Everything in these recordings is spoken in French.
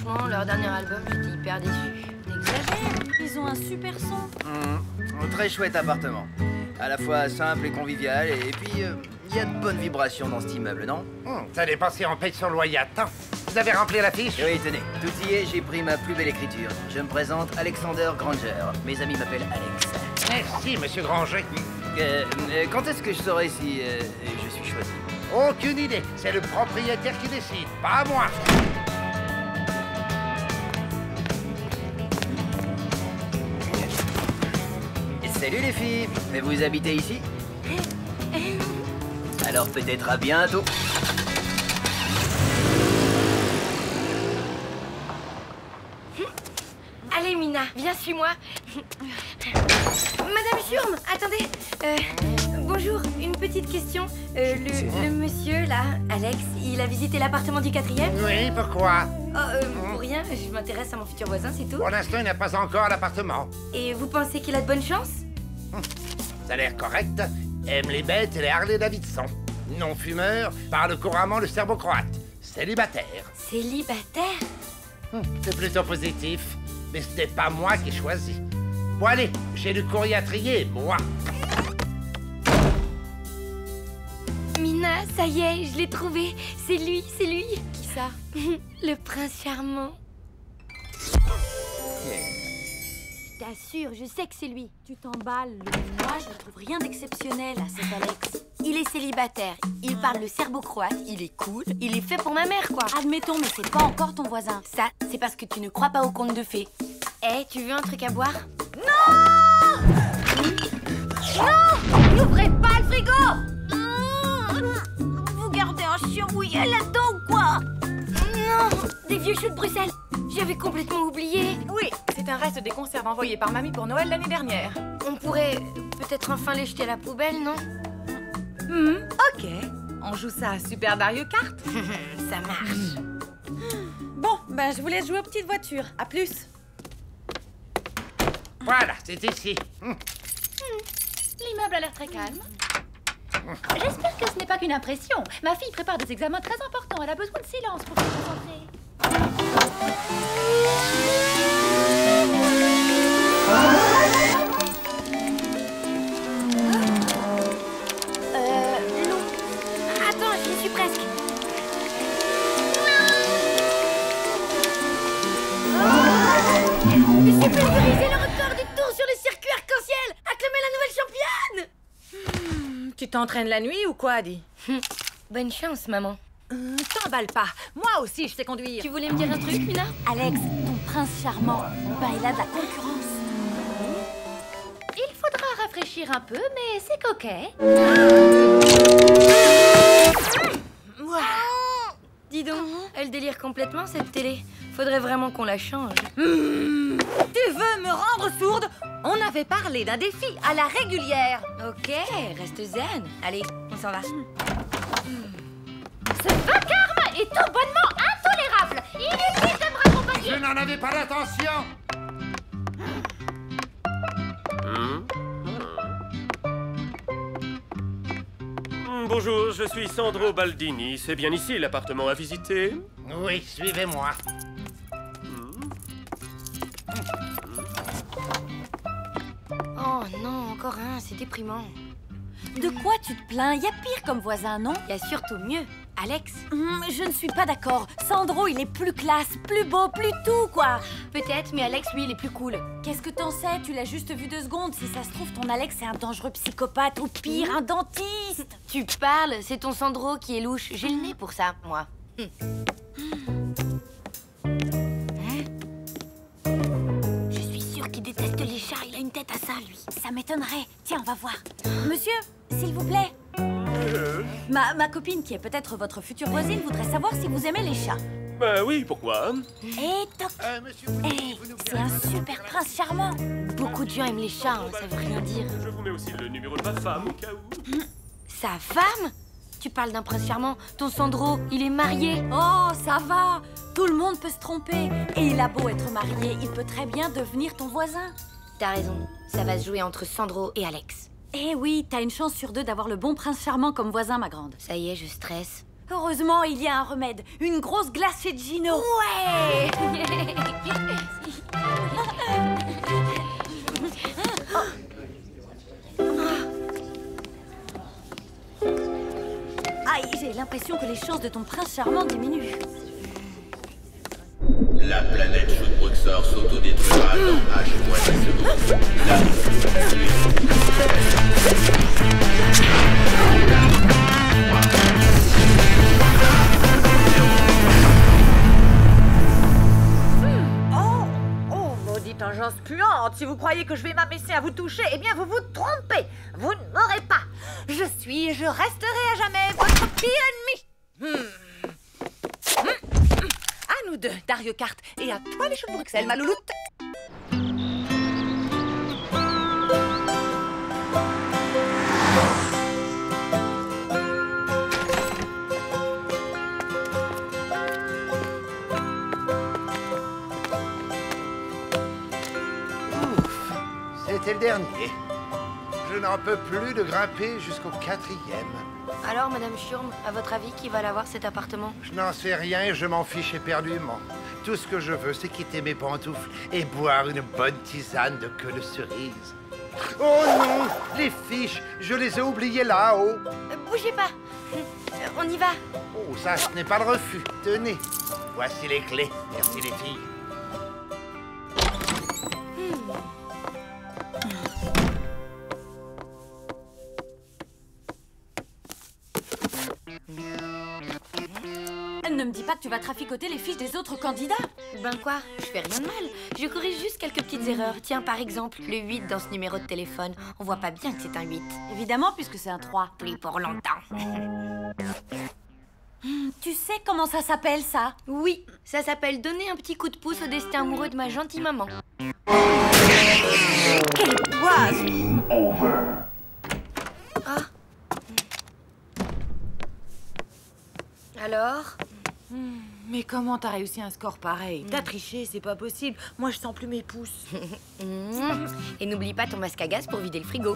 Franchement, leur dernier album, j'étais hyper déçu. T'exagères, ils ont un super son. Un très chouette appartement. À la fois simple et convivial, et puis il y a de bonnes vibrations dans cet immeuble, non? T'as dépensé en paye son loyer. Attends, vous avez rempli la fiche? Oui, tenez, tout y est, j'ai pris ma plus belle écriture. Je me présente Alexander Granger. Mes amis m'appellent Alex. Merci, monsieur Granger. Quand est-ce que je saurai si je suis choisi? Aucune idée. C'est le propriétaire qui décide, pas moi. Salut les filles, vous habitez ici? Alors peut-être à bientôt. Allez, Mina, viens, suis-moi. Madame Schurm, attendez. Bonjour, une petite question. Le monsieur, là, Alex, il a visité l'appartement du 4e? Oui, pourquoi? Pour rien, je m'intéresse à mon futur voisin, c'est tout. Pour l'instant, il n'a pas encore l'appartement. Et vous pensez qu'il a de bonnes chances? Ça a l'air correct. Aime les bêtes et les Harley-Davidson. Non-fumeur, parle couramment le serbo-croate. Célibataire. Célibataire? C'est plutôt positif. Mais ce n'est pas moi qui ai choisi. Bon, allez, j'ai le courrier à trier, moi. Mina, ça y est, je l'ai trouvé. C'est lui, c'est lui. Qui ça? Le prince charmant. Je t'assure, je sais que c'est lui. Tu t'emballes. Moi, je ne trouve rien d'exceptionnel à cet Alex. Il est célibataire, il parle le serbo-croate, il est cool, il est fait pour ma mère, quoi. Admettons, mais c'est pas encore ton voisin. Ça, c'est parce que tu ne crois pas aux contes de fées. Eh, tu veux un truc à boire? Non! Non! N'ouvrez pas le frigo! Vous gardez un chien mouillé là-dedans ou quoi? Non! Des vieux choux de Bruxelles. J'avais complètement oublié. Oui, c'est un reste des conserves envoyées par mamie pour Noël l'année dernière. On pourrait peut-être enfin les jeter à la poubelle, non? Ok. On joue ça à Super Mario Kart? Ça marche. Bon, ben je vous laisse jouer aux petites voitures. À plus. Voilà, c'est ici. L'immeuble a l'air très calme. J'espère que ce n'est pas qu'une impression. Ma fille prépare des examens très importants. Elle a besoin de silence pour se concentrer. Non. Attends, j'y suis presque. J'ai pulvérisé le record du tour sur le circuit arc-en-ciel. Acclamez la nouvelle championne. Tu t'entraînes la nuit ou quoi, Adi? Bonne chance, maman. T'emballe pas. Moi aussi, je sais conduire. Tu voulais me dire un truc, Mina? Alex, ton prince charmant, ben il a de la concurrence. Il faudra rafraîchir un peu, mais c'est coquet. Dis donc, elle délire complètement, cette télé. Faudrait vraiment qu'on la change. Tu veux me rendre sourde? On avait parlé d'un défi à la régulière. Ok, reste zen. Allez, on s'en va. Ce vacarme est tout bonnement intolérable. Inutile de me raccompagner. Je n'en avais pas l'intention. Bonjour, je suis Sandro Baldini. C'est bien ici l'appartement à visiter? Oui, suivez-moi. Oh non, encore un, c'est déprimant. De quoi tu te plains? Y a pire comme voisin, non? Il y a surtout mieux. Alex? Je ne suis pas d'accord. Sandro, il est plus classe, plus beau, plus tout, quoi. Peut-être, mais Alex, lui, il est plus cool. Qu'est-ce que t'en sais? Tu l'as juste vu 2 secondes. Si ça se trouve, ton Alex, c'est un dangereux psychopathe ou pire, un dentiste. Tu parles, c'est ton Sandro qui est louche. J'ai le nez pour ça, moi. Je suis sûre qu'il déteste les chats. Il a une tête à ça, lui. Ça m'étonnerait. Tiens, on va voir. Monsieur, s'il vous plaît. Ma copine, qui est peut-être votre future voisine, voudrait savoir si vous aimez les chats. Bah oui, pourquoi? Et toc. Monsieur, C'est un super prince charmant. Beaucoup de gens aiment les chats, hein, ça veut rien dire. Je vous mets aussi le numéro de ma femme au cas où. Sa femme? Tu parles d'un prince charmant. Ton Sandro, il est marié. Oh, ça va. Tout le monde peut se tromper. Et il a beau être marié, il peut très bien devenir ton voisin. T'as raison, ça va se jouer entre Sandro et Alex. Eh oui, t'as une chance sur 2 d'avoir le bon prince charmant comme voisin, ma grande. Ça y est, je stresse. Heureusement, il y a un remède. Une grosse glace chez Gino. Ouais. Aïe, j'ai l'impression que les chances de ton prince charmant diminuent. La planète Shootbruxor s'autodétruira dans H-10 secondes. Oh, maudite engeance puante. Si vous croyez que je vais m'abaisser à vous toucher, eh bien vous vous trompez. Vous ne m'aurez pas. Je suis et je resterai à jamais votre pire ennemi. À nous deux, Dario Kart, et à toi les choux de Bruxelles, ma louloute. C'était le dernier. Je n'en peux plus de grimper jusqu'au 4e. Alors, Madame Schurm, à votre avis, qui va l'avoir cet appartement? Je n'en sais rien et je m'en fiche éperdument. Tout ce que je veux, c'est quitter mes pantoufles et boire une bonne tisane de queue de cerise. Oh non! Les fiches, je les ai oubliées là-haut. Bougez pas. On y va. Oh, ça, ce n'est pas le refus. Tenez, voici les clés. Merci les filles. Ne me dis pas que tu vas traficoter les fiches des autres candidats. Ben quoi? Je fais rien de mal. Je corrige juste quelques petites erreurs. Tiens, par exemple, le 8 dans ce numéro de téléphone. On voit pas bien que c'est un 8. Évidemment, puisque c'est un 3. Plus pour longtemps. Tu sais comment ça s'appelle, ça? Oui, ça s'appelle donner un petit coup de pouce au destin amoureux de ma gentille maman. Quelle poisse! Ah. Alors? Mais comment t'as réussi un score pareil? T'as triché, c'est pas possible. Moi, je sens plus mes pouces. Et n'oublie pas ton masque à gaz pour vider le frigo.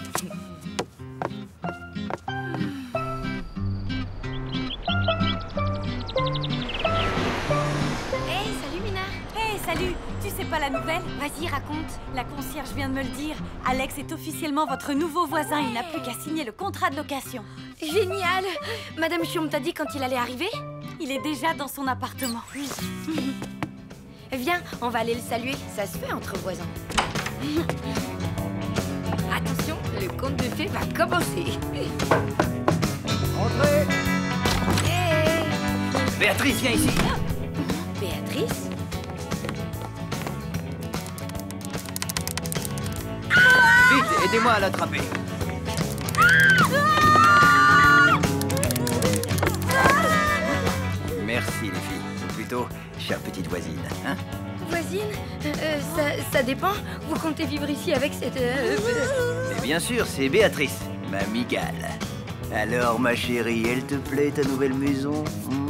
Hey, salut Mina. Hé, salut! Tu sais pas la nouvelle? Vas-y, raconte. La concierge vient de me le dire. Alex est officiellement votre nouveau voisin. Il n'a plus qu'à signer le contrat de location. Génial. Madame Schurm t'a dit quand il allait arriver? Il est déjà dans son appartement. Viens, on va aller le saluer. Ça se fait entre voisins. Attention, le conte de fées va commencer. Entrez! Hey. Béatrice, viens ici. Béatrice? Vite, aidez-moi à l'attraper. Merci les filles. Ou plutôt, chère petite voisine. Hein? Voisine? Ça dépend. Vous comptez vivre ici avec cette... Mais bien sûr, c'est Béatrice, ma migale. Alors, ma chérie, elle te plaît ta nouvelle maison?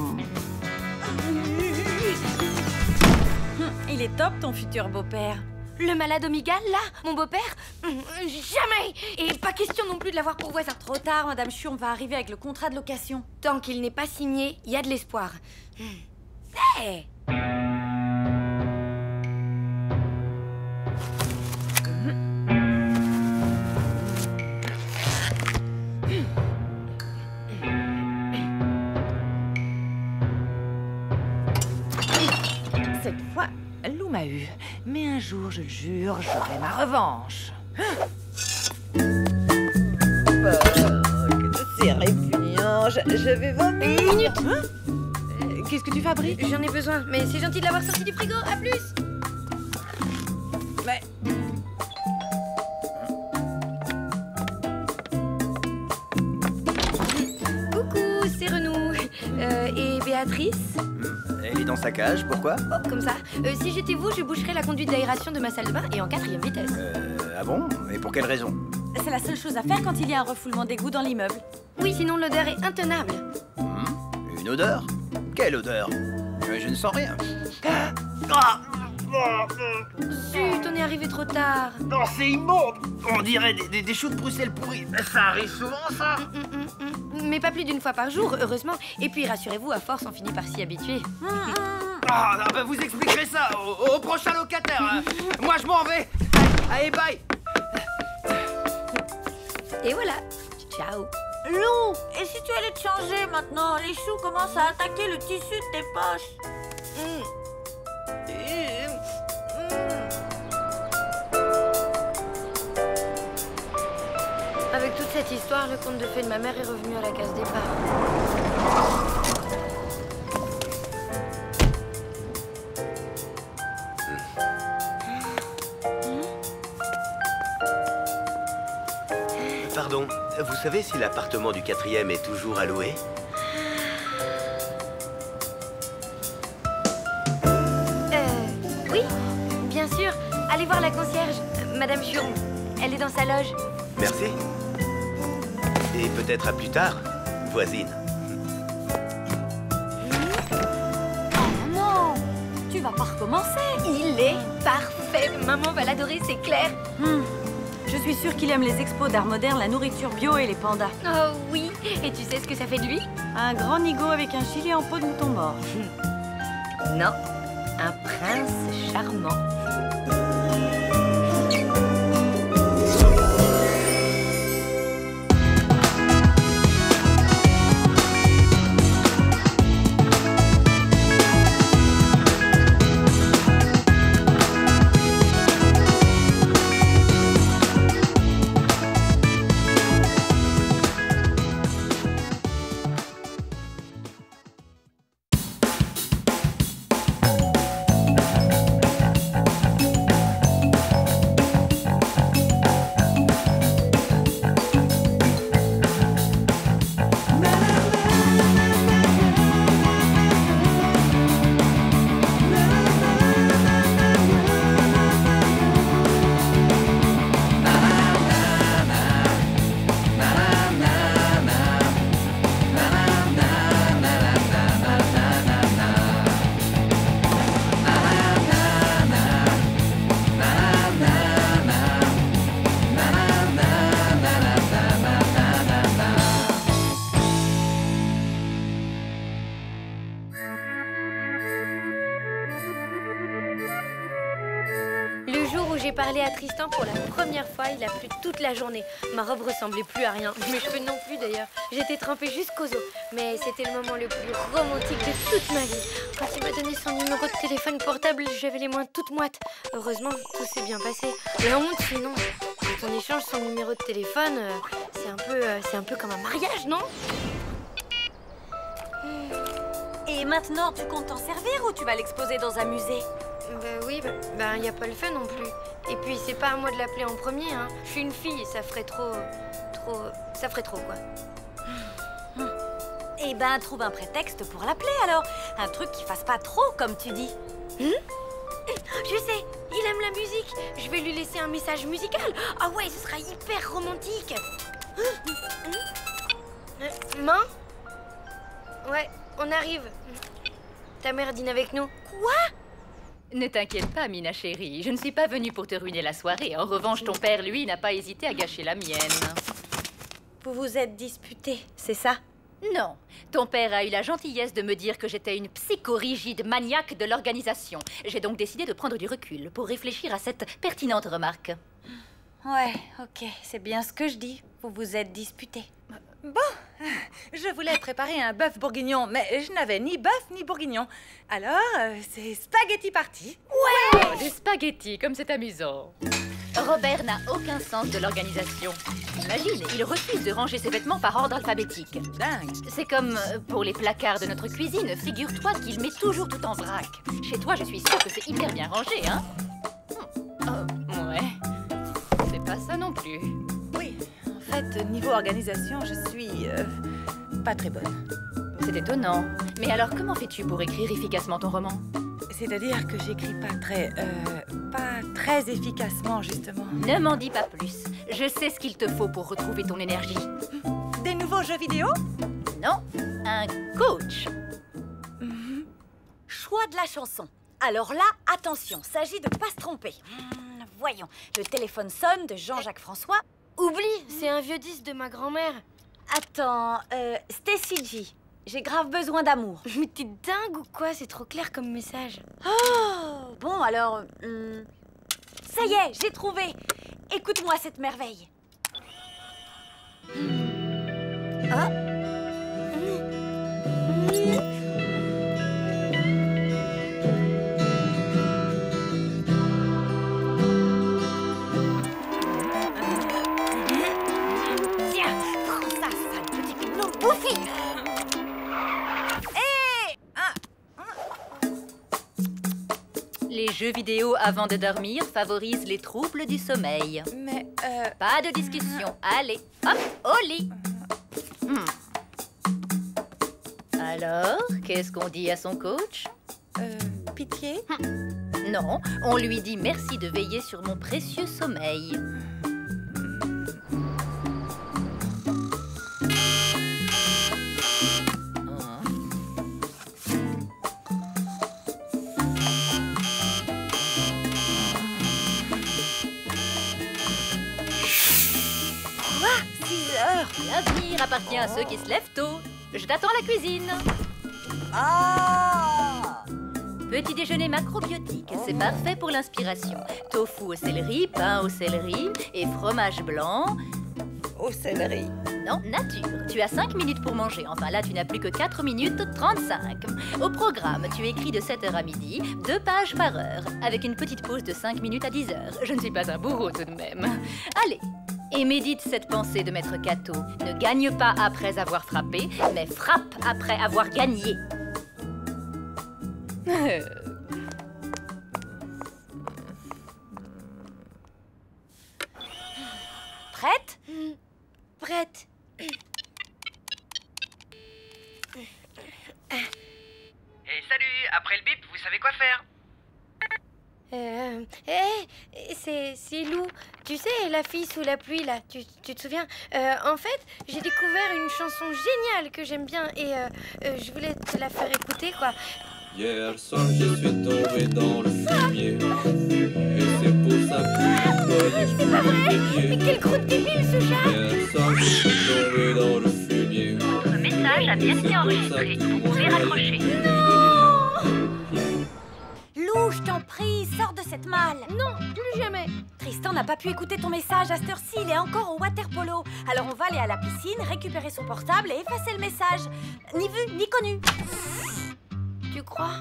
Il est top, ton futur beau-père. Le malade Omigal, là? Mon beau-père? Jamais! Et pas question non plus de l'avoir pour voisin. Trop tard, Madame Schurm va arriver avec le contrat de location. Tant qu'il n'est pas signé, il y a de l'espoir. Hey! Cette fois, Lou m'a eu. Mais un jour, je le jure, j'aurai ma revanche. C'est répugnant. Je vais vomir. Une minute! Qu'est-ce que tu fabriques? J'en ai besoin, mais c'est gentil de l'avoir sorti du frigo. À plus! Mais... Coucou, c'est Renou. Et Béatrice? Elle est dans sa cage, pourquoi? Oh, comme ça. Si j'étais vous, je boucherais la conduite d'aération de ma salle de bain et en 4e vitesse. Ah bon? Et pour quelle raison? C'est la seule chose à faire quand il y a un refoulement d'égout dans l'immeuble. Oui, sinon l'odeur est intenable. Une odeur? Quelle odeur? Je ne sens rien. Zut, on est arrivé trop tard. Non, c'est immonde! On dirait des choux de Bruxelles pourris. Ça arrive souvent, ça? mais pas plus d'une fois par jour, heureusement. Et puis, rassurez-vous, à force, on finit par s'y habituer. Ah, bah vous expliquerez ça au prochain locataire. Hein. Moi, je m'en vais. Allez, bye. Et voilà. Ciao. Lou, et si tu allais te changer maintenant? Les choux commencent à attaquer le tissu de tes poches. Avec toute cette histoire, le conte de fées de ma mère est revenu à la case départ. Pardon, vous savez si l'appartement du 4e est toujours à louer? Oui, bien sûr. Allez voir la concierge, Madame Churon. Elle est dans sa loge. Merci. Et peut-être à plus tard, voisine. Oh non! Tu vas pas recommencer! Il est parfait. Maman va l'adorer, c'est clair. Je suis sûre qu'il aime les expos d'art moderne, la nourriture bio et les pandas. Oh oui. Et tu sais ce que ça fait de lui? Un grand nigo avec un gilet en peau de mouton mort. Non, un prince charmant. J'ai parlé à Tristan pour la première fois, il a plu toute la journée. Ma robe ressemblait plus à rien, mes cheveux non plus d'ailleurs. J'étais trempée jusqu'aux os, mais c'était le moment le plus romantique de toute ma vie. Quand il m'a donné son numéro de téléphone portable, j'avais les mains toutes moites. Heureusement, tout s'est bien passé. La honte, sinon, quand on échange son numéro de téléphone, c'est un peu comme un mariage, non? Et maintenant, tu comptes t'en servir ou tu vas l'exposer dans un musée? Bah oui, bah y a pas le feu non plus. Et puis c'est pas à moi de l'appeler en premier, hein. Je suis une fille, ça ferait trop, quoi. Eh ben, trouve un prétexte pour l'appeler alors. Un truc qui fasse pas trop, comme tu dis. Je sais, il aime la musique. Je vais lui laisser un message musical. Ah ouais, ce sera hyper romantique. Maman? Ouais, on arrive. Ta mère dîne avec nous. Quoi? Ne t'inquiète pas, Mina chérie. Je ne suis pas venue pour te ruiner la soirée. En revanche, ton père, lui, n'a pas hésité à gâcher la mienne. Vous vous êtes disputés, c'est ça? Non. Ton père a eu la gentillesse de me dire que j'étais une psychorigide maniaque de l'organisation. J'ai donc décidé de prendre du recul pour réfléchir à cette pertinente remarque. Ouais, ok, c'est bien ce que je dis. Vous vous êtes disputés. Bon, je voulais préparer un bœuf bourguignon, mais je n'avais ni bœuf ni bourguignon. Alors, c'est spaghetti party. Ouais! Oh, des spaghettis, comme c'est amusant. Robert n'a aucun sens de l'organisation. Imagine, il refuse de ranger ses vêtements par ordre alphabétique. Dingue. C'est comme pour les placards de notre cuisine. Figure-toi qu'il met toujours tout en vrac. Chez toi, je suis sûre que c'est hyper bien rangé, hein? Ouais. C'est pas ça non plus. Oui, en fait, niveau organisation, je suis pas très bonne. C'est étonnant. Mais alors, comment fais-tu pour écrire efficacement ton roman? C'est-à-dire que j'écris pas très efficacement, justement. Ne m'en dis pas plus. Je sais ce qu'il te faut pour retrouver ton énergie. Des nouveaux jeux vidéo? Non, un coach. Choix de la chanson. Alors là, attention, s'agit de pas se tromper. Voyons, le téléphone sonne de Jean-Jacques François. Oublie, c'est un vieux disque de ma grand-mère. Attends, Stacy G, j'ai grave besoin d'amour. Mais t'es dingue ou quoi? C'est trop clair comme message. Oh, bon, alors... ça y est, j'ai trouvé. Écoute-moi cette merveille. Ah. Tiens, prends ça, sale petite gnome bouffie. Les jeux vidéo avant de dormir favorisent les troubles du sommeil. Mais, Pas de discussion. Allez, hop, au lit. Alors, qu'est-ce qu'on dit à son coach? pitié? Non, on lui dit merci de veiller sur mon précieux sommeil. L'avenir appartient à ceux qui se lèvent tôt. Je t'attends à la cuisine. Petit déjeuner macrobiotique, c'est parfait pour l'inspiration. Tofu au céleri, pain au céleri et fromage blanc. Au céleri. Non, nature. Tu as 5 minutes pour manger. Enfin là, tu n'as plus que 4 minutes 35. Au programme, tu écris de 7h à midi, 2 pages par heure, avec une petite pause de 5 minutes à 10h. Je ne suis pas un bourreau tout de même. Allez. Et médite cette pensée de Maître Cato. Ne gagne pas après avoir frappé, mais frappe après avoir gagné. Prête? Prête. Et salut, après le bip, vous savez quoi faire? C'est Lou. Tu sais, la fille sous la pluie, là, tu te souviens? En fait, j'ai découvert une chanson géniale que j'aime bien et je voulais te la faire écouter, quoi. Hier soir, je suis tombé dans le fumier. Et c'est pour ça que je nettoyer Mais quelle croûte débile, ce chat! Hier soir, je suis tombé dans le fumier. Votre message a bien été enregistré. Vous pouvez raccrocher. Lou, je t'en prie, sors de cette malle. Non, plus jamais. Tristan n'a pas pu écouter ton message à cette heure-ci, il est encore au water polo. Alors on va aller à la piscine, récupérer son portable et effacer le message. Ni vu, ni connu. Tu crois?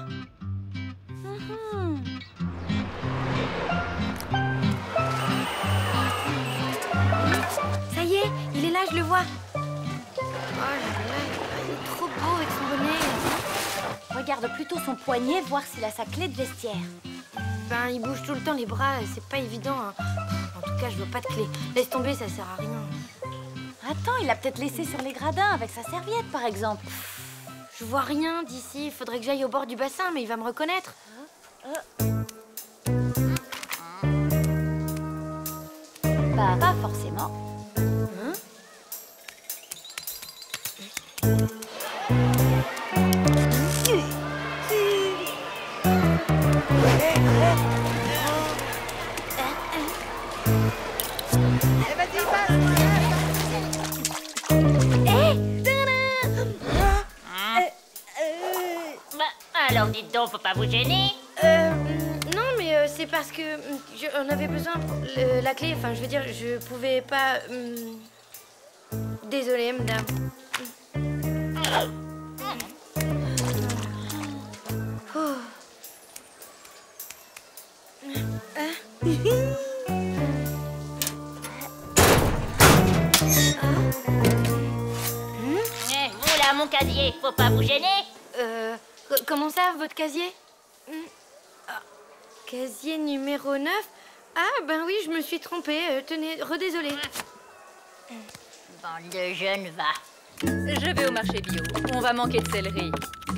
Ça y est, il est là, je le vois. Oh là là, il est trop beau avec son bonnet. Regarde plutôt son poignet, voir s'il a sa clé de vestiaire. Ben, il bouge tout le temps les bras, c'est pas évident. Hein. En tout cas, je vois pas de clé. Laisse tomber, ça sert à rien. Attends, il l'a peut-être laissé sur les gradins avec sa serviette, par exemple. Je vois rien d'ici. Il faudrait que j'aille au bord du bassin, mais il va me reconnaître. Bah, pas forcément. Alors dites donc, faut pas vous gêner. Non, mais c'est parce que on avait besoin la clé. Enfin, je veux dire, je pouvais pas. Désolée, madame. Vous là, mon casier, faut pas vous gêner. Comment ça, votre casier? Casier numéro 9? Ah, ben oui, je me suis trompée. Tenez, redésolée. Bande de jeunes va. Je vais au marché bio. On va manquer de céleri.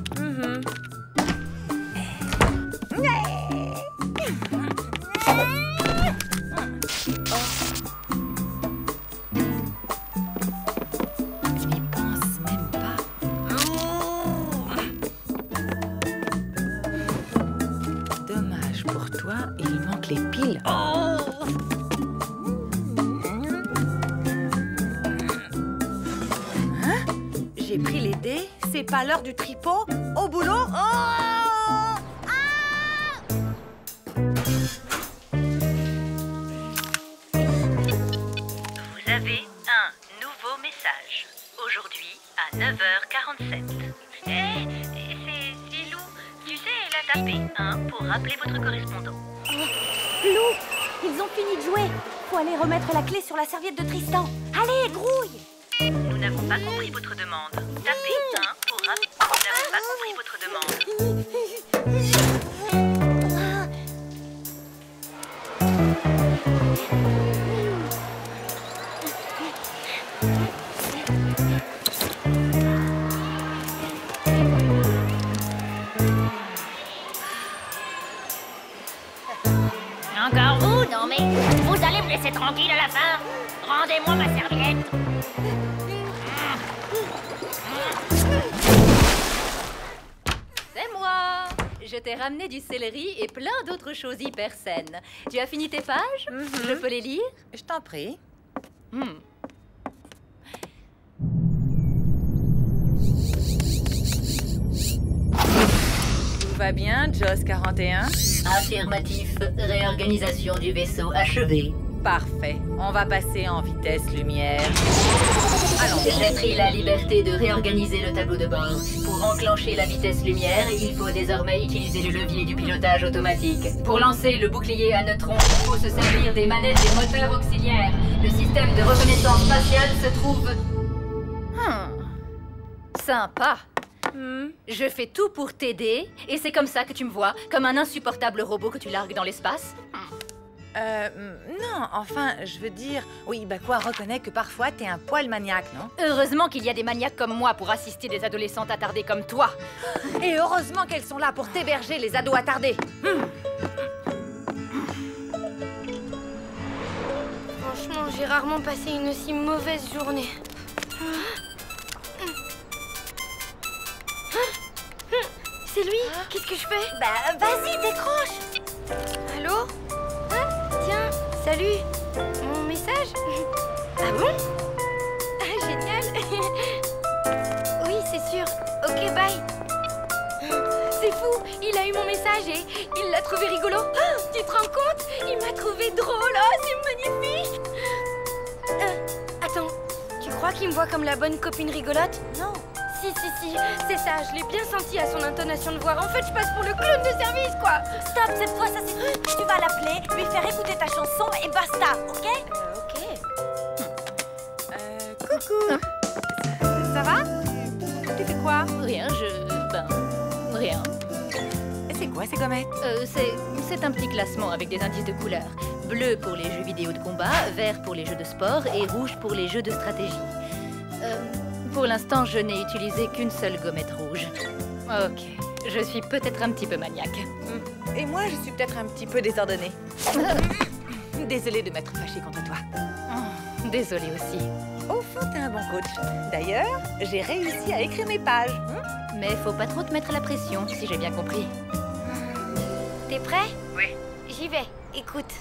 J'y pense même pas. Dommage pour toi, il manque les piles. J'ai pris les dés, c'est pas l'heure du tripot. Au boulot. Oh! Vous avez un nouveau message. Aujourd'hui à 9h47. C'est Lou. Tu sais, elle a tapé 1 pour rappeler votre correspondant. Lou, ils ont fini de jouer. Faut aller remettre la clé sur la serviette de Tristan. Allez, grouille. Nous n'avons pas compris votre demande. Tapez 1 pour rappeler. Nous n'avons pas compris votre demande. Encore vous? Non mais, vous allez me laisser tranquille à la fin? Rendez-moi ma serviette. C'est moi. Je t'ai ramené du céleri et plein d'autres choses hyper saines. Tu as fini tes pages? Je peux les lire? Je t'en prie. Tout va bien, Joss 41? Affirmatif. Réorganisation du vaisseau achevée. Parfait. On va passer en vitesse lumière. Allons. J'ai pris la liberté de réorganiser le tableau de bord. Pour enclencher la vitesse lumière, il faut désormais utiliser le levier du pilotage automatique. Pour lancer le bouclier à neutrons, il faut se servir des manettes des moteurs auxiliaires. Le système de reconnaissance faciale se trouve... Sympa. Je fais tout pour t'aider, et c'est comme ça que tu me vois, comme un insupportable robot que tu largues dans l'espace. Non, enfin, je veux dire... Oui, bah quoi, reconnais que parfois t'es un poil maniaque, non? Heureusement qu'il y a des maniaques comme moi pour assister des adolescentes attardées comme toi. Et heureusement qu'elles sont là pour t'héberger, les ados attardés. Franchement, j'ai rarement passé une aussi mauvaise journée. C'est lui? Qu'est-ce que je fais? Bah, vas-y, décroche. Allô? Tiens, salut. Mon message? Ah bon? Ah, génial. Oui, c'est sûr. Ok, bye. C'est fou, il a eu mon message et il l'a trouvé rigolo. Ah, tu te rends compte? Il m'a trouvé drôle. Oh, c'est magnifique. Attends, tu crois qu'il me voit comme la bonne copine rigolote? Non. Si, c'est ça, je l'ai bien senti à son intonation de voix. En fait, je passe pour le clown de service, quoi. Stop, cette fois, ça suffit. Tu vas l'appeler, lui faire écouter ta chanson et basta, ok? Ok. Coucou. Ça va? Tu fais quoi? Rien, rien. C'est quoi ces gommettes? C'est un petit classement avec des indices de couleurs. Bleu pour les jeux vidéo de combat, vert pour les jeux de sport et rouge pour les jeux de stratégie. Pour l'instant, je n'ai utilisé qu'une seule gommette rouge. Ok, je suis peut-être un petit peu maniaque. Et moi, je suis peut-être un petit peu désordonnée. Désolée de m'être fâchée contre toi. Désolée aussi. Au fond, t'es un bon coach. D'ailleurs, j'ai réussi à écrire mes pages. Mais faut pas trop te mettre la pression, si j'ai bien compris. T'es prêt? Oui. J'y vais. Écoute.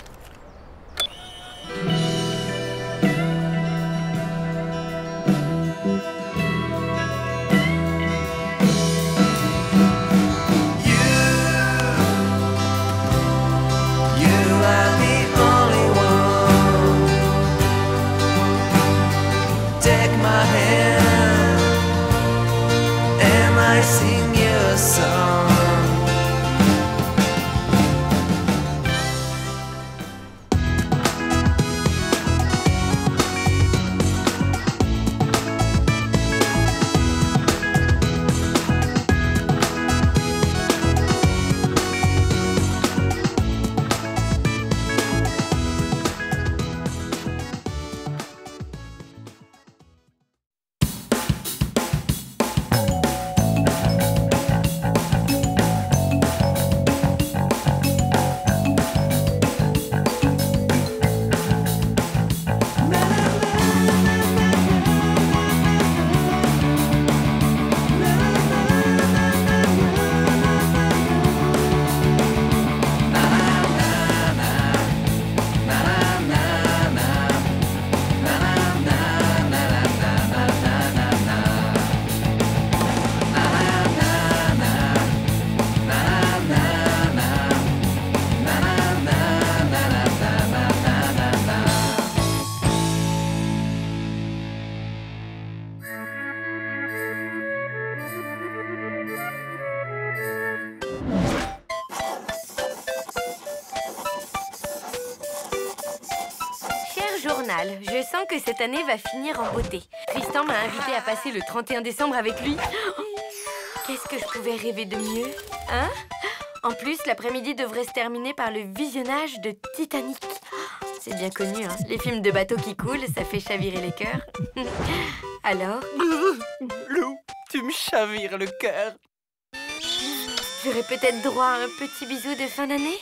journal. Je sens que cette année va finir en beauté. Tristan m'a invité à passer le 31 décembre avec lui. Qu'est-ce que je pouvais rêver de mieux, hein? En plus, l'après-midi devrait se terminer par le visionnage de Titanic. C'est bien connu, hein? Les films de bateaux qui coulent, ça fait chavirer les cœurs. Alors? Lou, tu me chavires le cœur. J'aurais peut-être droit à un petit bisou de fin d'année?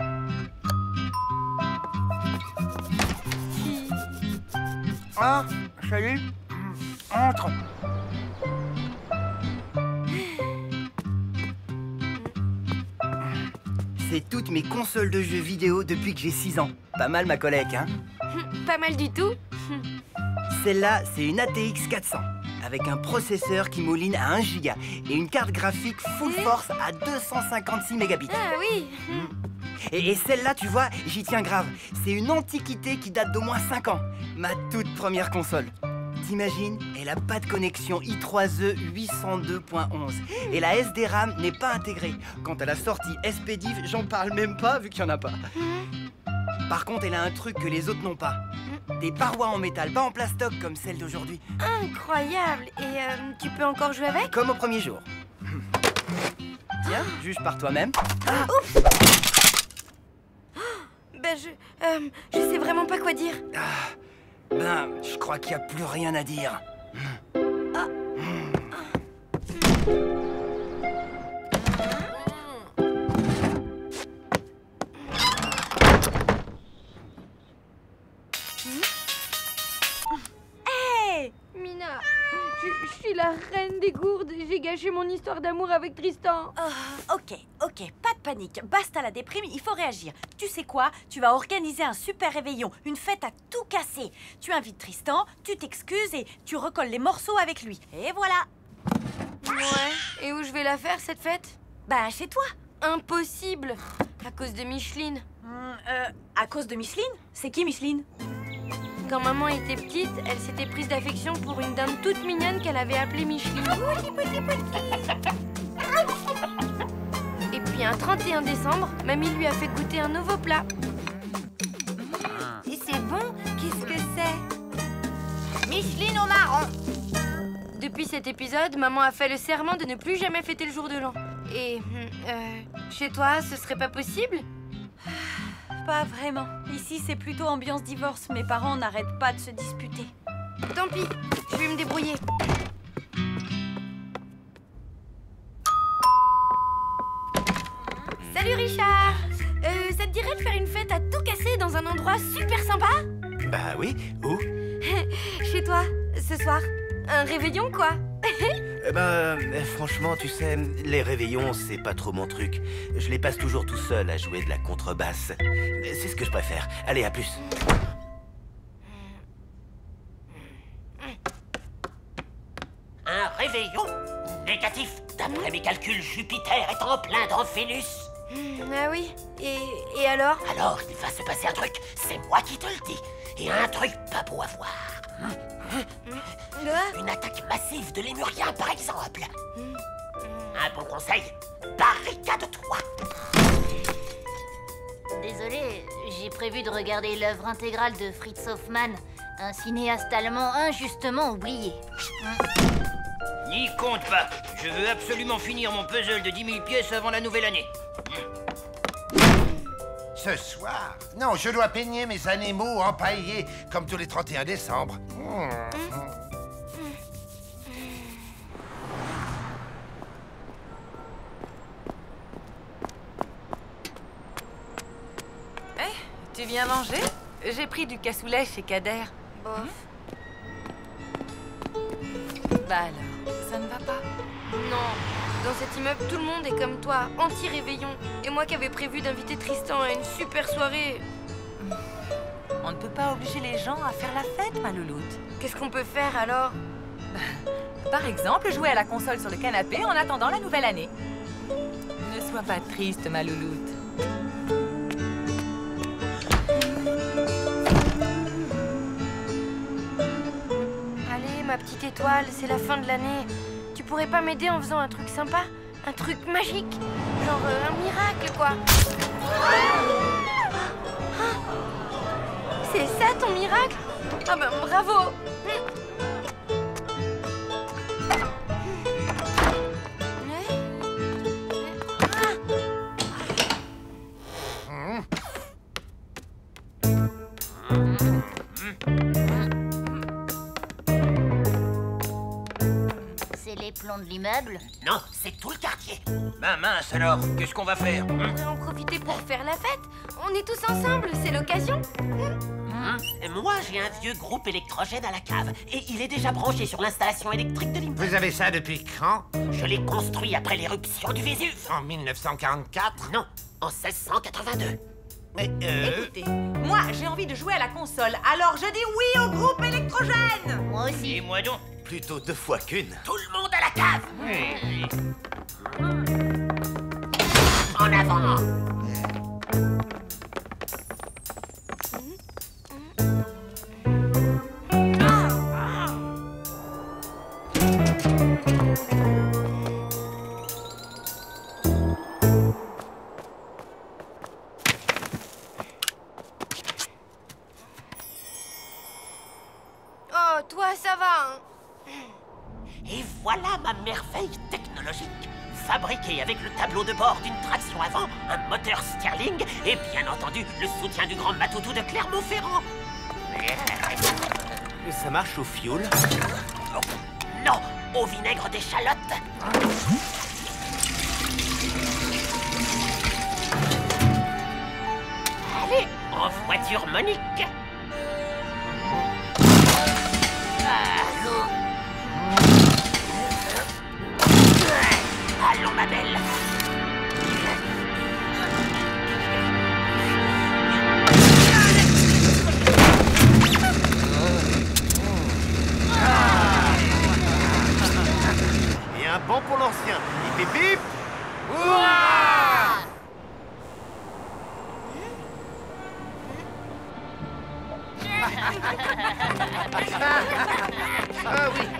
Ah, salut. Entre. C'est toutes mes consoles de jeux vidéo depuis que j'ai 6 ans. Pas mal ma collègue, hein? Pas mal du tout. Celle-là, c'est une ATX 400, avec un processeur qui mouline à 1 giga et une carte graphique full force à 256 mégabits. Ah oui. Et celle-là, tu vois, j'y tiens grave. C'est une antiquité qui date d'au moins 5 ans. Ma toute première console. T'imagines, elle a pas de connexion i3E 802.11 et la SD-RAM n'est pas intégrée. Quant à la sortie SPDIF, j'en parle même pas vu qu'il y en a pas. Par contre, elle a un truc que les autres n'ont pas. Des parois en métal, pas en plastoc comme celle d'aujourd'hui. Incroyable. Et tu peux encore jouer avec? Comme au premier jour. Tiens, juge par toi-même. Oups. Ben je sais vraiment pas quoi dire. Ben, je crois qu'il n'y a plus rien à dire. Hey Mina, je suis la reine des gourdes. J'ai gâché mon histoire d'amour avec Tristan. Ok, pas de panique. Basta la déprime, il faut réagir. Tu sais quoi? Tu vas organiser un super réveillon, une fête à tout casser. Tu invites Tristan, tu t'excuses et tu recolles les morceaux avec lui. Et voilà. Ouais, et où je vais la faire cette fête? Bah chez toi. Impossible, à cause de Micheline. À cause de Micheline? C'est qui Micheline? Quand maman était petite, elle s'était prise d'affection pour une dame toute mignonne qu'elle avait appelée Micheline. Et puis un 31 décembre, mamie lui a fait goûter un nouveau plat. Et c'est bon? Qu'est-ce que c'est? Micheline au marron. Depuis cet épisode, maman a fait le serment de ne plus jamais fêter le jour de l'an. Et chez toi, ce serait pas possible? Pas vraiment. Ici, c'est plutôt ambiance divorce. Mes parents n'arrêtent pas de se disputer. Tant pis, je vais me débrouiller. Salut Richard. Ça te dirait de faire une fête à tout casser dans un endroit super sympa? Bah oui, où? Chez toi, ce soir. Un réveillon, quoi. Franchement, tu sais, les réveillons, c'est pas trop mon truc. Je les passe toujours tout seul à jouer de la contrebasse. C'est ce que je préfère. Allez, à plus. Un réveillon? Négatif. D'après mes calculs, Jupiter est en plein dans Vénus. Ah oui? Et alors? Alors, il va se passer un truc, c'est moi qui te le dis. Et un truc pas beau à voir. Une attaque massive de lémuriens, par exemple. Un bon conseil, barricade-toi. Désolé, j'ai prévu de regarder l'œuvre intégrale de Fritz Hoffmann, un cinéaste allemand injustement oublié. N'y compte pas. Je veux absolument finir mon puzzle de 10 000 pièces avant la nouvelle année. Ce soir? Non, je dois peigner mes animaux empaillés, comme tous les 31 décembre. Tu viens manger? J'ai pris du cassoulet chez Kader. Bof. Bah alors, ça ne va pas? Non, dans cet immeuble, tout le monde est comme toi, anti-réveillon. Et moi qui avais prévu d'inviter Tristan à une super soirée. On ne peut pas obliger les gens à faire la fête, ma louloute. Qu'est-ce qu'on peut faire alors? Par exemple, jouer à la console sur le canapé en attendant la nouvelle année. Ne sois pas triste, ma louloute. Allez, ma petite étoile, c'est la fin de l'année. Tu pourrais pas m'aider en faisant un truc sympa? Un truc magique? Genre un miracle, quoi. C'est ça ça ton miracle? Ah ben bravo. C'est les plombs de l'immeuble? Non, c'est tout le quartier. Ben mince alors, qu'est-ce qu'on va faire? On pourrait en profiter pour faire la fête. On est tous ensemble, c'est l'occasion. Moi, j'ai un vieux groupe électrogène à la cave. Et il est déjà branché sur l'installation électrique de l'immeuble. Vous avez ça depuis quand? Je l'ai construit après l'éruption du Vésuve. En 1944? Non, en 1682. Mais Écoutez, moi j'ai envie de jouer à la console, alors je dis oui au groupe électrogène. Moi aussi. Et moi donc. Plutôt 2 fois qu'une. Tout le monde à la cave. En avant. Oh, toi, ça va, hein? Et voilà ma merveille technologique. Fabriquée avec le tableau de bord d'une traction avant, un moteur Stirling et bien entendu le soutien du grand Matoutou de Clermont-Ferrand. Ça marche au fioul? Non, au vinaigre d'échalote. Allez, en voiture Monique. Allons, ma belle. Et un bon pour l'ancien. Bip bip bip. Ah oui.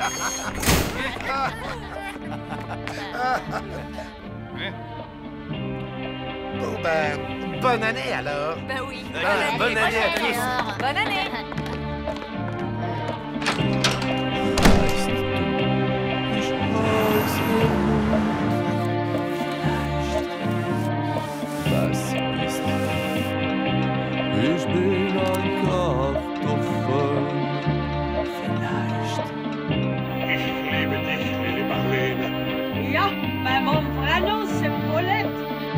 Bon ben, bonne année alors. Ben oui. Bonne année à tous. Bonne année. Ich bin ein Kartoffel. Vielleicht. Ich liebe dich, Lili Marlene. Ja, mais mon vrai nom c'est Paulette.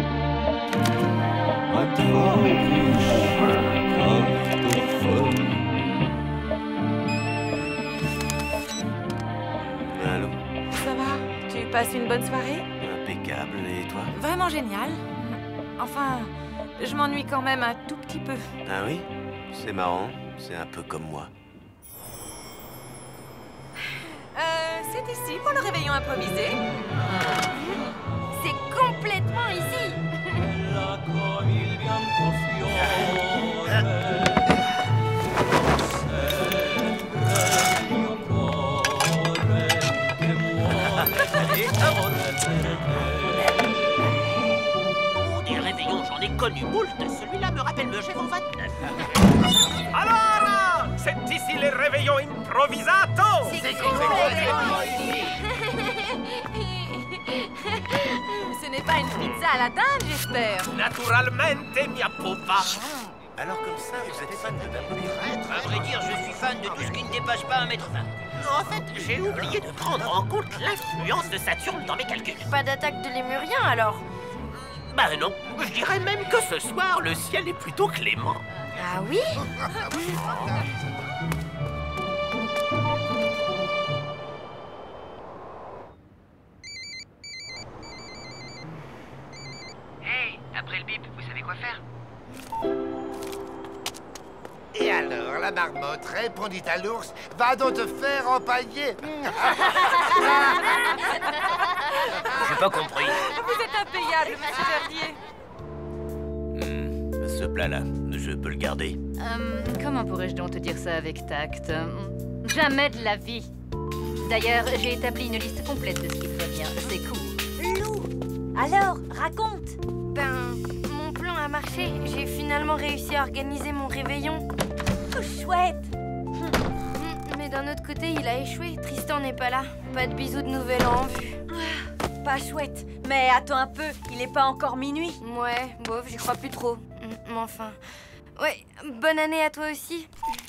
Ein traurig Kartoffel. Allô? Ça va? Tu passes une bonne soirée? Impeccable. Et toi? Vraiment génial. Enfin, je m'ennuie quand même un tout petit peu. Ah oui? C'est marrant. C'est un peu comme moi. C'est ici pour le réveillon improvisé. C'est complètement ici. Oh, des réveillons, j'en ai connu moult. Celui-là me rappelle Megève en 29. Alors, c'est ici les réveillons improvisato. C'est complètement ici. Ce n'est pas une pizza à la dinde, j'espère. Naturalmente, mia pupa. Alors comme ça, vous êtes fan de Napoléon? À vrai dire, je suis fan de tout ce qui ne dépasse pas 1,20 m. En fait, j'ai oublié de prendre en compte l'influence de Saturne dans mes calculs. Pas d'attaque de lémurien alors? Bah non, je dirais même que ce soir, le ciel est plutôt clément. Ah oui? Hey, après le bip, vous savez quoi faire? Et alors, la marmotte répondit à l'ours, va donc te faire empailler. J'ai pas compris. Vous êtes impayable, monsieur Verdier. Ce plat-là, je peux le garder? Comment pourrais-je donc te dire ça avec tact? Jamais de la vie. D'ailleurs, j'ai établi une liste complète de ce qui te va bien. C'est cool. Lou, alors, raconte. Ben, mon plan a marché. J'ai finalement réussi à organiser mon réveillon. Oh, chouette. Mais d'un autre côté, il a échoué. Tristan n'est pas là. Pas de bisous de nouvel an en vue. Pas chouette. Mais attends un peu, il est pas encore minuit. Ouais, bof, j'y crois plus trop. Mais enfin... Ouais, bonne année à toi aussi.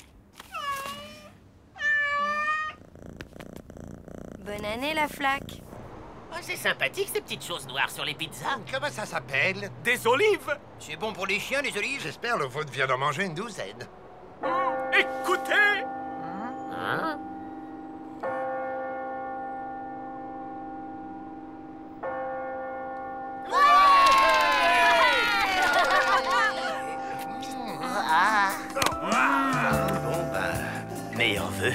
Bonne année, la flaque. Oh, c'est sympathique, ces petites choses noires sur les pizzas. Comment ça s'appelle? Des olives. C'est bon pour les chiens, les olives? J'espère le vôtre vient d'en manger une douzaine. Écoutez. Hein? Bon, bah, meilleurs vœux.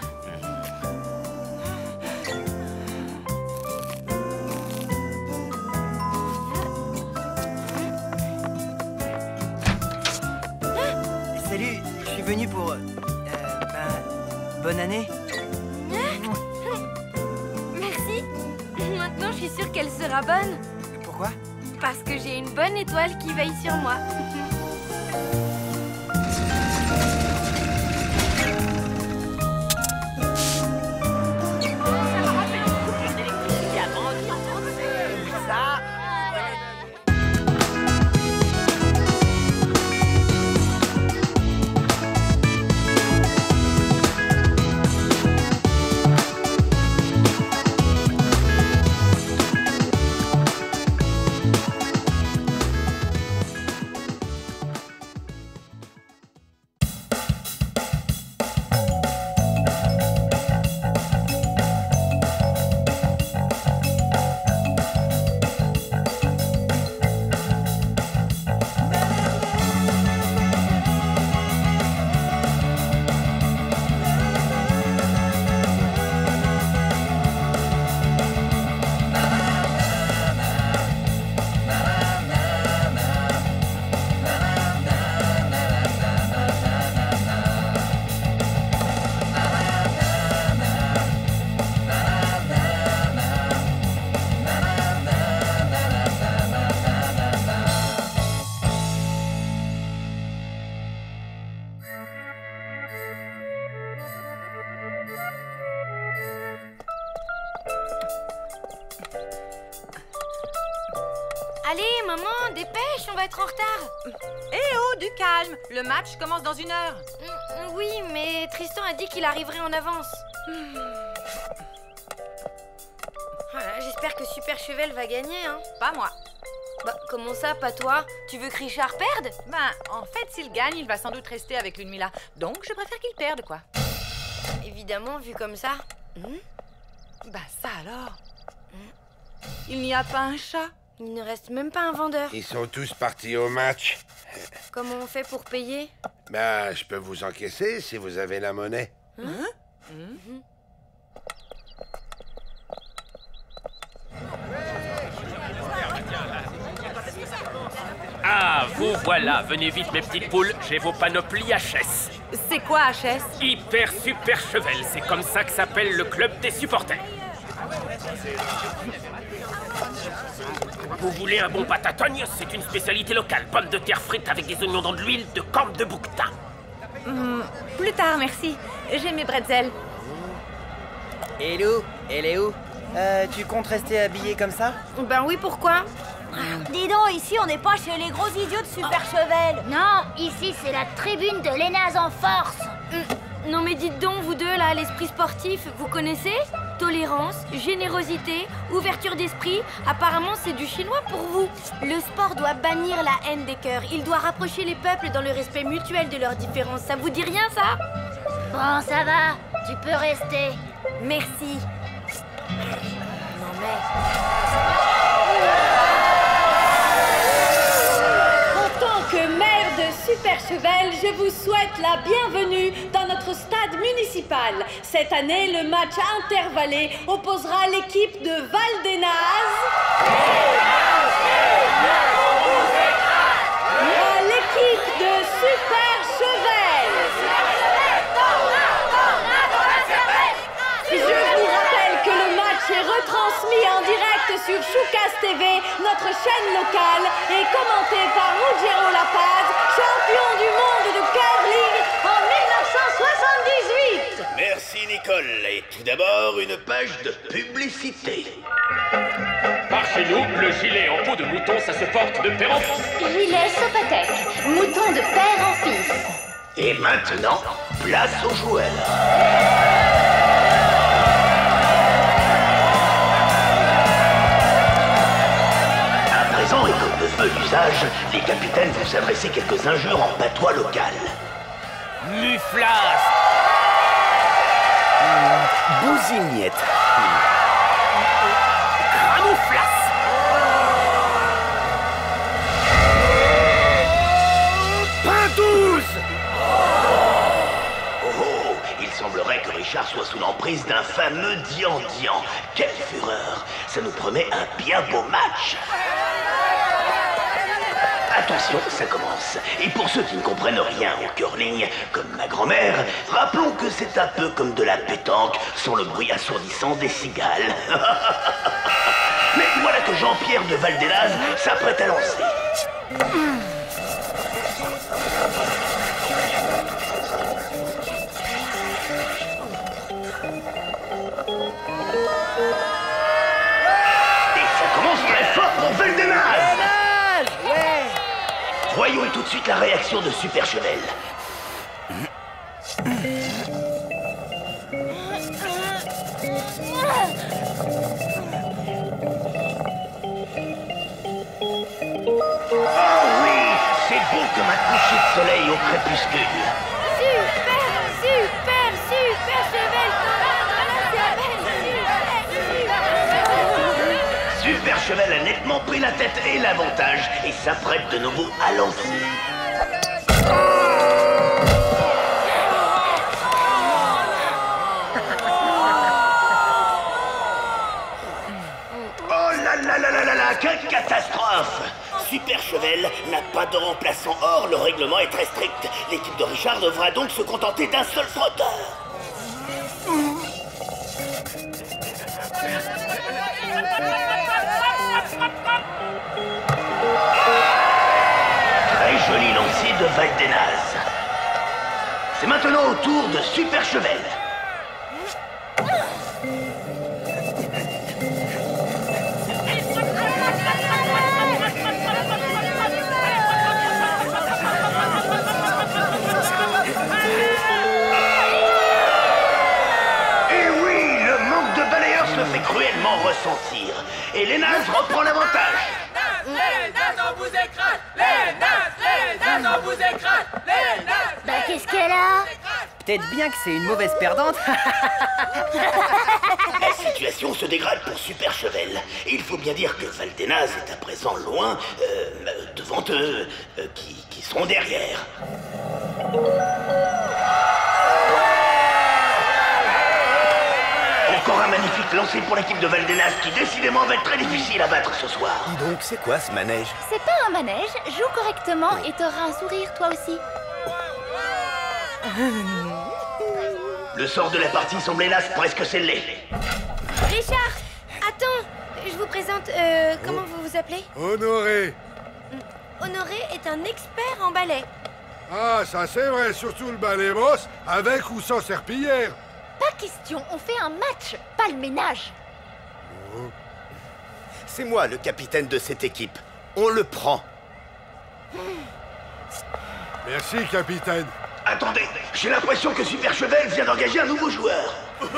Salut, je suis venu pour... bonne année. Merci. Maintenant, je suis sûre qu'elle sera bonne. Pourquoi? Parce que j'ai une bonne étoile qui veille sur moi. Allez, maman, dépêche, on va être en retard. Eh oh, du calme. Le match commence dans 1 heure. Oui, mais Tristan a dit qu'il arriverait en avance. Voilà, j'espère que Super Chevel va gagner, hein. Pas moi. Bah, comment ça, pas toi? Tu veux que Richard perde? Ben, en fait, s'il gagne, il va sans doute rester avec Lunmila. Donc, je préfère qu'il perde, quoi. Évidemment, vu comme ça. Bah, ça alors. Il n'y a pas un chat? Il ne reste même pas un vendeur. Ils sont tous partis au match. Comment on fait pour payer? Ben, je peux vous encaisser si vous avez la monnaie. Ah, vous voilà. Venez vite, mes petites poules. J'ai vos panoplies HS. C'est quoi HS? Hyper Super Chevel. C'est comme ça que s'appelle le club des supporters. Vous voulez un bon patatogne? C'est une spécialité locale. Pommes de terre frites avec des oignons dans de l'huile de corne de bouquetin. Plus tard, merci. J'ai mes bretzels. Et Lou, elle est où? Tu comptes rester habillé comme ça? Ben oui, pourquoi? Dis donc, ici, on n'est pas chez les gros idiots de Super Chevel. Non, ici, c'est la tribune de l'Énaz en force. Non mais dites donc, vous deux, là, l'esprit sportif, vous connaissez? Tolérance, générosité, ouverture d'esprit, apparemment c'est du chinois pour vous. Le sport doit bannir la haine des cœurs. Il doit rapprocher les peuples dans le respect mutuel de leurs différences. Ça vous dit rien, ça? Bon, ça va, tu peux rester. Merci. Non mais... En tant que maire de Super Chevel, je vous souhaite la bienvenue dans notre stade municipal. Cette année, le match intervallé opposera l'équipe de Val-d'Énaz à l'équipe de Super Chevel. Je vous rappelle que le match est retransmis en direct sur Choucas TV, notre chaîne locale, et commenté par Ruggiero La Paz, champion du monde de curling en d'abord une page de publicité. Par chez nous, le gilet en peau de mouton, ça se porte de père en fils. Gilet Sopatec, mouton de père en fils. Et maintenant, place aux jouets. À présent, et comme de feu l'usage, les capitaines vont s'adresser quelques injures en patois local. Muflas. Bousignette. Cramouflas. Pintouze. Oh, il semblerait que Richard soit sous l'emprise d'un fameux Dian-Dian. Quelle fureur! Ça nous promet un bien beau match. Attention, ça commence. Et pour ceux qui ne comprennent rien au curling, comme ma grand-mère, rappelons que c'est un peu comme de la pétanque, sans le bruit assourdissant des cigales. Mais voilà que Jean-Pierre de Valdelaz s'apprête à lancer. Et ça commence très fort pour Valdelaz. Voyons tout de suite la réaction de Super Chevel. Oh oui, c'est beau comme un coucher de soleil au crépuscule. Super Chevel Super Chevel a nettement pris la tête et l'avantage et s'apprête de nouveau à lancer. Oh là là là là là là, quelle catastrophe! Super Chevel n'a pas de remplaçant. Or, le règlement est très strict. L'équipe de Richard devra donc se contenter d'un seul frotteur. Très joli lancier de Valdenaz. C'est maintenant au tour de Super Chevel. Et oui, le manque de balayeur se fait cruellement ressentir. Et Lénaz reprend l'avantage. Les nazes, on vous écrase! Les nazes, on vous écrase! Les nazes! Bah qu'est-ce qu'elle a? Peut-être bien que c'est une mauvaise perdante. La situation se dégrade pour Super Chevel. Et il faut bien dire que Valdenaz est à présent loin, devant eux, qui seront derrière. Encore un magnifique lancé pour l'équipe de Valdenaz qui décidément va être très difficile à battre ce soir. Dis donc, c'est quoi ce manège? C'est pas un manège, joue correctement et t'auras un sourire toi aussi. Le sort de la partie semble hélas presque scellé. Richard, attends, je vous présente, comment vous vous appelez? Honoré. Honoré est un expert en ballet. Ah, ça c'est vrai, surtout le ballet boss, avec ou sans serpillière. Pas question, on fait un match, pas le ménage. C'est moi le capitaine de cette équipe. On le prend. Merci, capitaine. Attendez, j'ai l'impression que Super Chevel vient d'engager un nouveau joueur.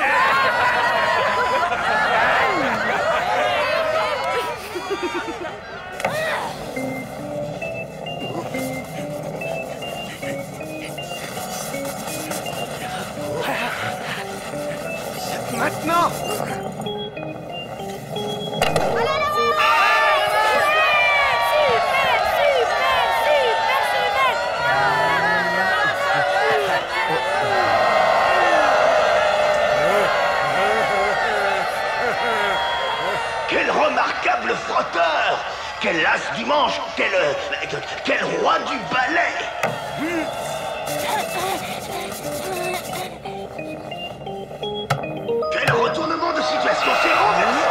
Maintenant! Quel remarquable frotteur! Quel as du manche! Quel roi du ballet! Quel retournement de situation! C'est renversant!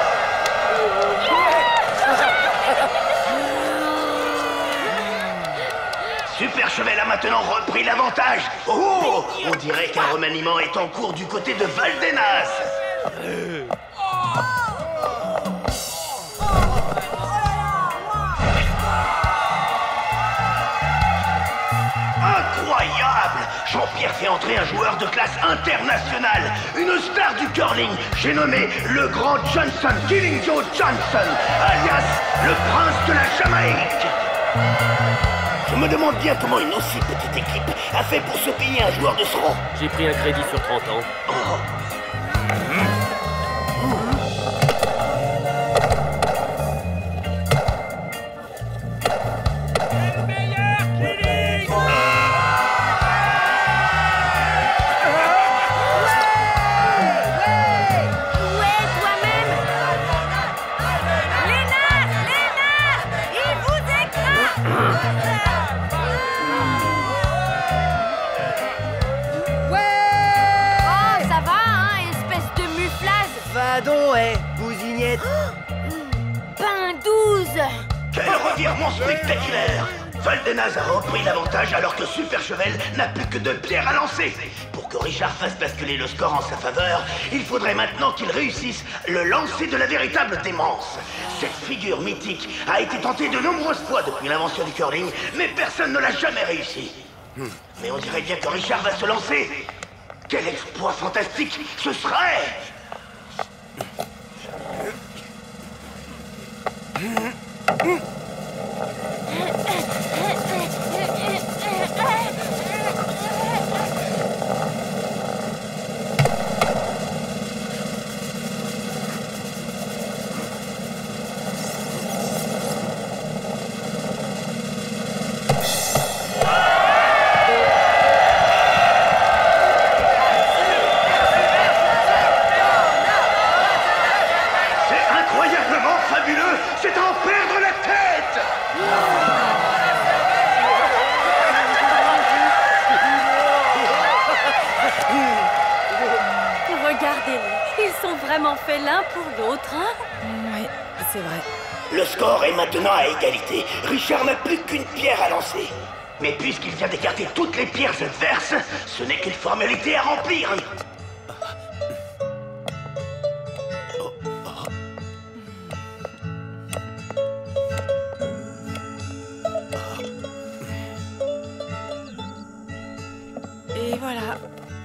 Super Chevel a maintenant repris l'avantage. Oh! On dirait qu'un remaniement est en cours du côté de Valdenaz. Incroyable! Jean-Pierre fait entrer un joueur de classe internationale, une star du curling. J'ai nommé le grand Johnson, Killing Joe Johnson, alias le prince de la Jamaïque. Je me demande bien comment une aussi petite équipe a fait pour se payer un joueur de ce rang. J'ai pris un crédit sur 30 ans. Pardon, bousignette. Ben 12. Quel revirement spectaculaire! Valdenaz a repris l'avantage alors que Super Chevel n'a plus que 2 pierres à lancer. Pour que Richard fasse basculer le score en sa faveur, il faudrait maintenant qu'il réussisse le lancer de la véritable démence. Cette figure mythique a été tentée de nombreuses fois depuis l'invention du curling, mais personne ne l'a jamais réussi. Mais on dirait bien que Richard va se lancer. Quel exploit fantastique ce serait! Vraiment fait l'un pour l'autre, hein? Oui, c'est vrai. Le score est maintenant à égalité. Richard n'a plus qu'une pierre à lancer. Mais puisqu'il vient d'écarter toutes les pierres adverses, ce n'est qu'une formalité à remplir. Et voilà.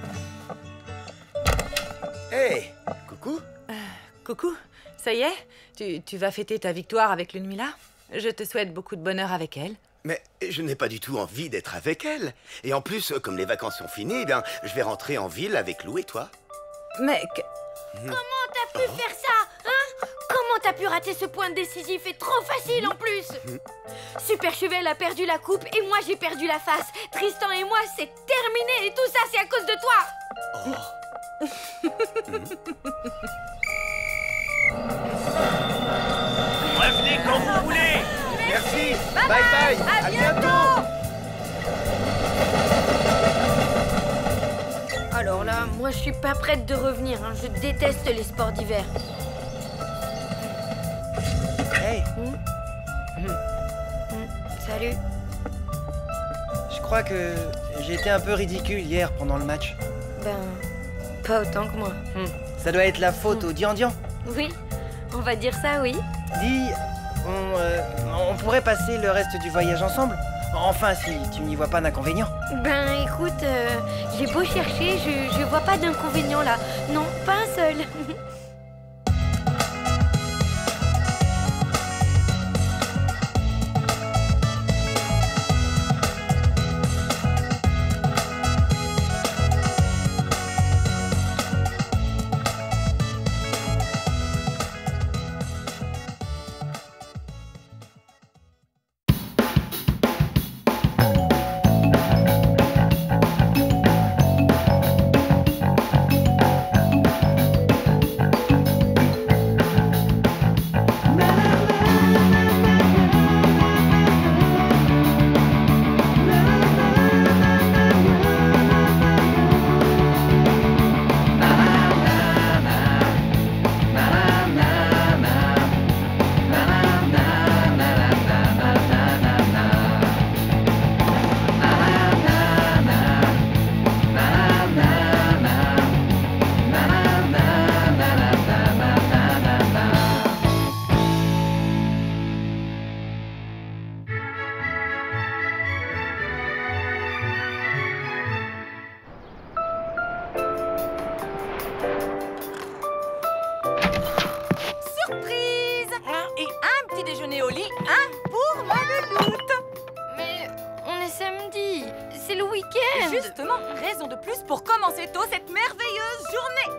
Hey, coucou. Coucou, ça y est? Tu vas fêter ta victoire avec Lunmila? Je te souhaite beaucoup de bonheur avec elle. Mais je n'ai pas du tout envie d'être avec elle. Et en plus, comme les vacances sont finies, eh bien, je vais rentrer en ville avec Lou et toi. Mais... Comment t'as pu faire ça, hein? Comment t'as pu rater ce point décisif et trop facile en plus? Super Chevel a perdu la coupe et moi j'ai perdu la face. Tristan et moi, c'est terminé et tout ça, c'est à cause de toi. Revenez quand vous voulez. Merci. Bye bye. À bientôt. Alors là, moi je suis pas prête de revenir, hein. Je déteste les sports d'hiver. Hey. Salut. Je crois que j'ai été un peu ridicule hier pendant le match. Ben, pas autant que moi. Ça doit être la faute au Dian-Dian. Oui, on va dire ça, oui. Dis, on pourrait passer le reste du voyage ensemble? Enfin, si tu n'y vois pas d'inconvénient. Ben écoute, j'ai beau chercher, je vois pas d'inconvénient là. Non, pas un seul. c'est le week-end. Justement, raison de plus pour commencer tôt cette merveilleuse journée.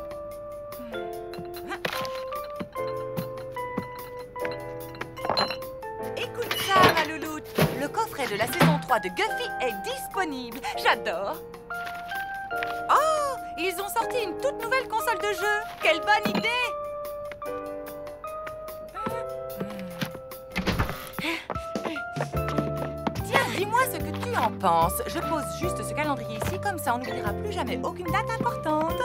Écoute ça, ma louloute. Le coffret de la saison 3 de Guffy est disponible. J'adore. Oh, ils ont sorti une toute nouvelle console de jeu. Quelle bonne idée! Tiens, dis-moi ce que tu en penses. Je pose juste ce calendrier ici, comme ça on n'oubliera plus jamais aucune date importante.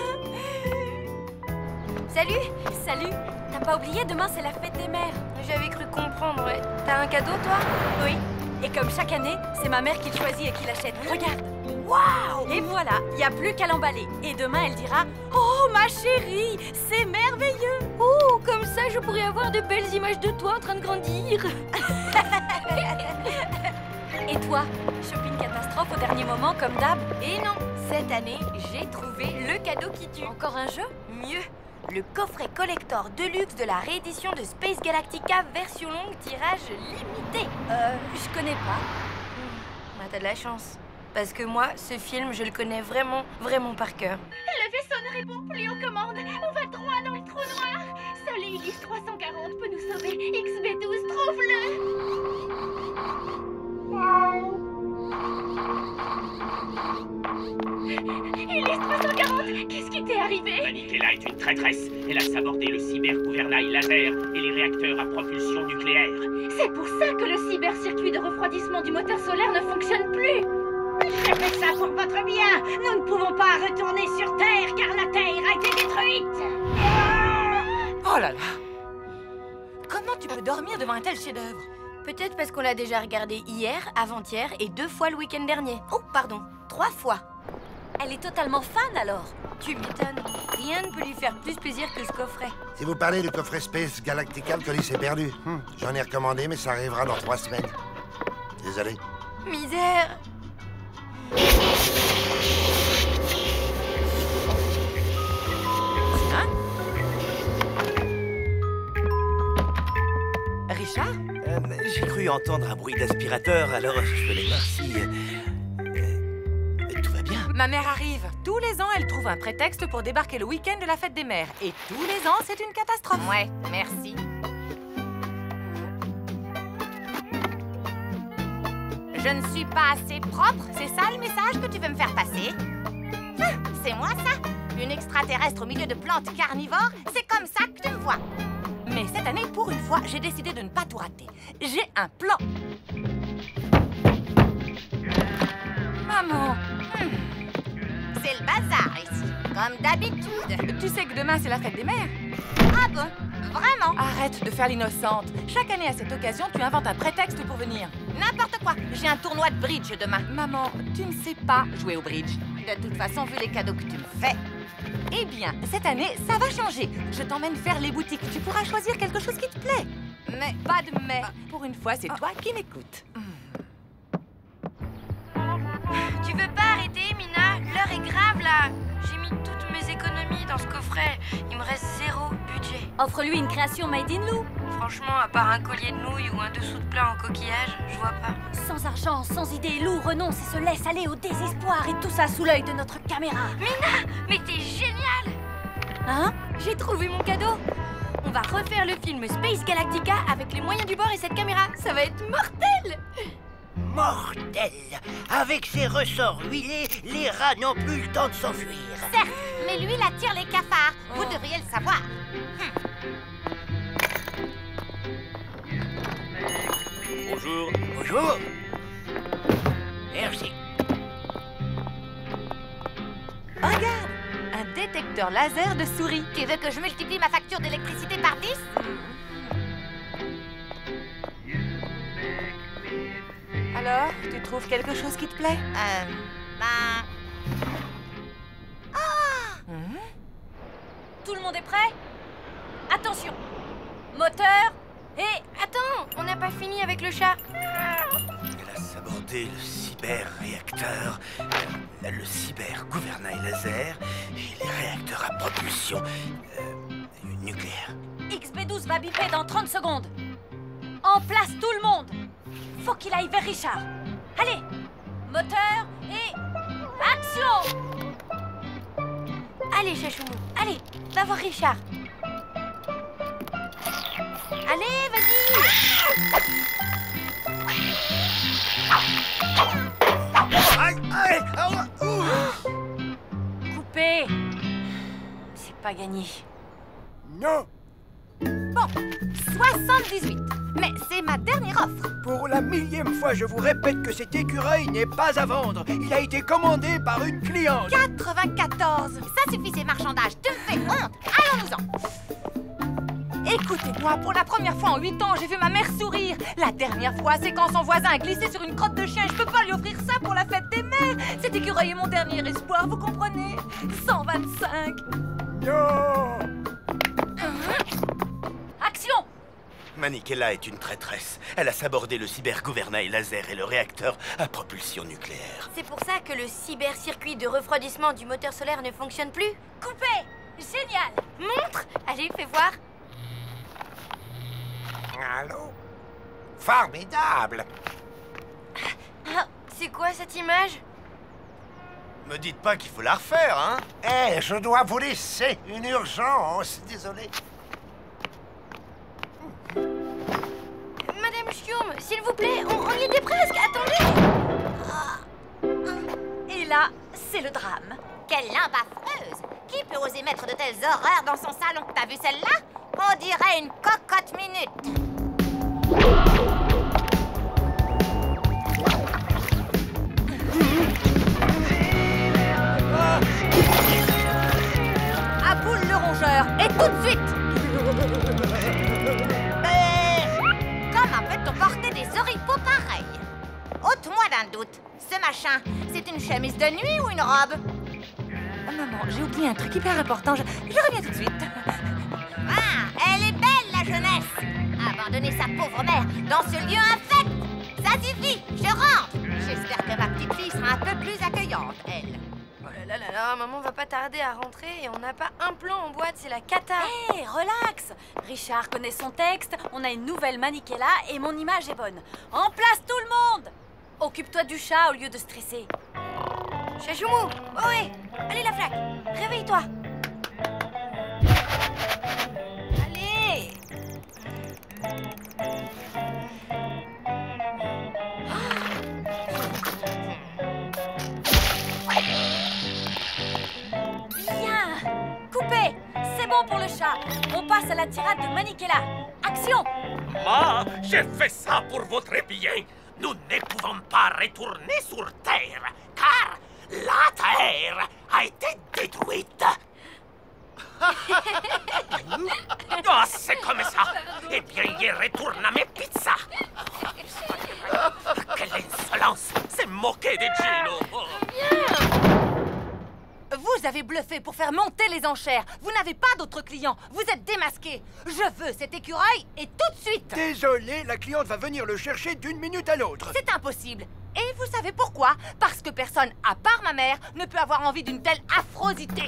Salut! Salut! T'as pas oublié, demain c'est la fête des mères. J'avais cru comprendre, ouais. T'as un cadeau, toi? Oui. Et comme chaque année, c'est ma mère qui le choisit et qui l'achète. Regarde! Waouh! Et voilà, il n'y a plus qu'à l'emballer. Et demain, elle dira « Oh, ma chérie, c'est merveilleux !» Oh, comme ça, je pourrais avoir de belles images de toi en train de grandir. Et toi, shopping catastrophe au dernier moment, comme d'hab? Et non, cette année, j'ai trouvé le cadeau qui tue. Encore un jeu? Mieux, le coffret collector deluxe de la réédition de Space Galactica version longue tirage limité. Je connais pas. Bah, t'as de la chance. Parce que moi, ce film, je le connais vraiment, vraiment par cœur. Le vaisseau ne répond plus aux commandes. On va droit dans le trou noir. Seul Ulysse 340 peut nous sauver. XB12, trouve-le. Ulysse 340, qu'est-ce qui t'est arrivé? Manikela est une traîtresse. Elle a sabordé le cyber-gouvernail laser et les réacteurs à propulsion nucléaire. C'est pour ça que le cyber-circuit de refroidissement du moteur solaire ne fonctionne plus. J'ai fait ça pour votre bien. Nous ne pouvons pas retourner sur Terre car la Terre a été détruite. Oh là là! Comment tu peux dormir devant un tel chef-d'œuvre? Peut-être parce qu'on l'a déjà regardé hier, avant-hier et 2 fois le week-end dernier. Oh, pardon, 3 fois. Elle est totalement fan alors. Tu m'étonnes. Rien ne peut lui faire plus plaisir que ce coffret. Si vous parlez du coffret Space Galactica, le colis est perdu. J'en ai recommandé, mais ça arrivera dans 3 semaines. Désolé. Misère. Hein? Richard? J'ai cru entendre un bruit d'aspirateur, alors je voulais voir si... tout va bien. Ma mère arrive. Tous les ans, elle trouve un prétexte pour débarquer le week-end de la fête des mères. Et tous les ans, c'est une catastrophe. Ouais, merci. Je ne suis pas assez propre, c'est ça le message que tu veux me faire passer? C'est moi ça? Une extraterrestre au milieu de plantes carnivores? C'est comme ça que tu me vois. Mais cette année, pour une fois, j'ai décidé de ne pas tout rater. J'ai un plan. Maman. C'est le bazar ici, comme d'habitude. Tu sais que demain, c'est la fête des mères? Ah bon? Vraiment? Arrête de faire l'innocente. Chaque année, à cette occasion, tu inventes un prétexte pour venir. N'importe quoi. J'ai un tournoi de bridge demain. Maman, tu ne sais pas jouer au bridge. De toute façon, vu les cadeaux que tu me fais. Eh bien, cette année, ça va changer. Je t'emmène faire les boutiques. Tu pourras choisir quelque chose qui te plaît. Mais pas de mais. Pour une fois, c'est toi qui m'écoutes. Tu veux pas arrêter, Mina? L'heure est grave, là. J'ai mis toutes mes économies dans ce coffret. Il me reste 0 budget. Offre-lui une création made in Lou. Franchement, à part un collier de nouilles ou un dessous de plat en coquillage, je vois pas. Sans argent, sans idée, Lou renonce et se laisse aller au désespoir. Et tout ça sous l'œil de notre caméra. Mina, mais t'es géniale! Hein? J'ai trouvé mon cadeau. On va refaire le film Space Galactica avec les moyens du bord et cette caméra. Ça va être mortel! Mortel! Avec ses ressorts huilés, les rats n'ont plus le temps de s'enfuir. Certes, mais lui, il attire les cafards. Vous devriez le savoir. Bonjour. Bonjour. Merci. Regarde, un détecteur laser de souris. Tu veux que je multiplie ma facture d'électricité par 10? Alors, tu trouves quelque chose qui te plaît? Tout le monde est prêt? Attention! Moteur et... Attends, on n'a pas fini avec le chat. Elle a sabordé le cyber-réacteur, le cyber-gouvernail laser et les réacteurs à propulsion nucléaire. XB12 va biper dans 30 secondes. En place tout le monde. Faut qu'il aille vers Richard. Allez! moteur et action! Allez, Chachoumou, allez, va voir Richard. Allez, vas-y. Coupé. C'est pas gagné. Non. Bon, 78. Mais c'est ma dernière offre. Pour la 1000e fois, je vous répète que cet écureuil n'est pas à vendre. Il a été commandé par une cliente. 94. Ça suffit ces marchandages. Tu me fais honte. Allons-nous-en. Écoutez-moi, pour la première fois en 8 ans, j'ai vu ma mère sourire. La dernière fois, c'est quand son voisin a glissé sur une crotte de chien. Je peux pas lui offrir ça pour la fête des mères. Cet écureuil est mon dernier espoir, vous comprenez? 125. Non. Action! Manikela est une traîtresse. Elle a sabordé le cybergouvernail laser et le réacteur à propulsion nucléaire. C'est pour ça que le cyber-circuit de refroidissement du moteur solaire ne fonctionne plus? Coupé. Génial. Montre. Allez, fais voir. Allô? Formidable! Ah, c'est quoi cette image? Me dites pas qu'il faut la refaire, hein? Eh, je dois vous laisser. Une urgence. Désolé. Madame Schurm, s'il vous plaît, on y était presque. Attendez. Et là, c'est le drame. Quelle lampe affreuse! Qui peut oser mettre de telles horreurs dans son salon? T'as vu celle-là? On dirait une cocotte minute. À boule le rongeur, et tout de suite! Comment peut-on porter des oripeaux pareils? Ôte-moi d'un doute. Ce machin, c'est une chemise de nuit ou une robe? Maman, j'ai oublié un truc hyper important. Je reviens tout de suite. Ah, elle est belle, la jeunesse! Abandonner sa pauvre mère dans ce lieu infect! Ça suffit, je rentre! J'espère que ma petite fille sera un peu plus accueillante, elle. Oh là là là, maman va pas tarder à rentrer et on n'a pas un plan en boîte, c'est la cata. Hé, relax. Richard connaît son texte, on a une nouvelle Manikela et mon image est bonne. En place tout le monde! Occupe-toi du chat au lieu de stresser. Chachoumou, oh ouais, allez la flaque, réveille-toi. Allez. Bien. Coupé. C'est bon pour le chat. On passe à la tirade de Manikela. Action. Moi, j'ai fait ça pour votre bien. Nous ne pouvons pas retourner sur Terre, car la Terre a été détruite. Oh, c'est comme ça. Eh bien, y retourne à mes pizzas. Quelle insolence. C'est moquer de Gino. Vous avez bluffé pour faire monter les enchères. Vous n'avez pas d'autres clients. Vous êtes démasqués. Je veux cet écureuil et tout de suite. Désolé, la cliente va venir le chercher d'une minute à l'autre. C'est impossible. Et vous savez pourquoi? Parce que personne, à part ma mère, ne peut avoir envie d'une telle affrosité.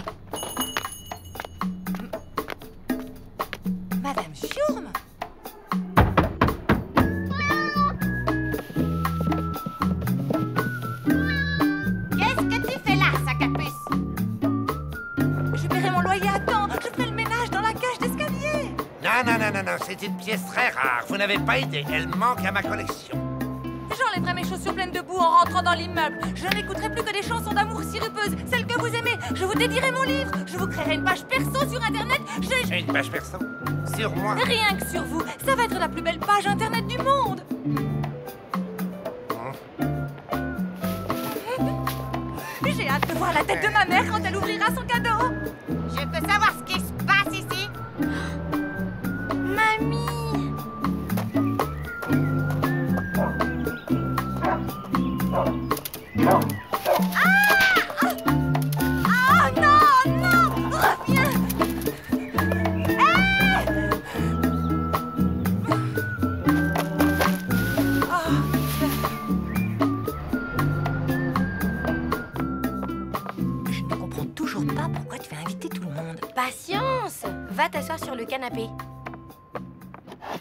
Madame Schurm? Qu'est-ce que tu fais là, sac à puce? Je paierai mon loyer à temps. Je ferai le ménage dans la cage d'escalier. Non, c'est une pièce très rare. Vous n'avez pas idée. Elle manque à ma collection. J'enlèverai mes chaussures pleines de boue en rentrant dans l'immeuble. Je n'écouterai plus que des chansons d'amour sirupeuses, celles que vous aimez. Je vous dédierai mon livre. Je vous créerai une page perso sur Internet. Une page perso? Sur moi? Rien que sur vous. Ça va être la plus belle page Internet du monde. J'ai hâte de voir la tête de ma mère quand elle ouvrira son cadeau. Je peux savoir ce qui se passe ici? Mamie. Patience! Va t'asseoir sur le canapé.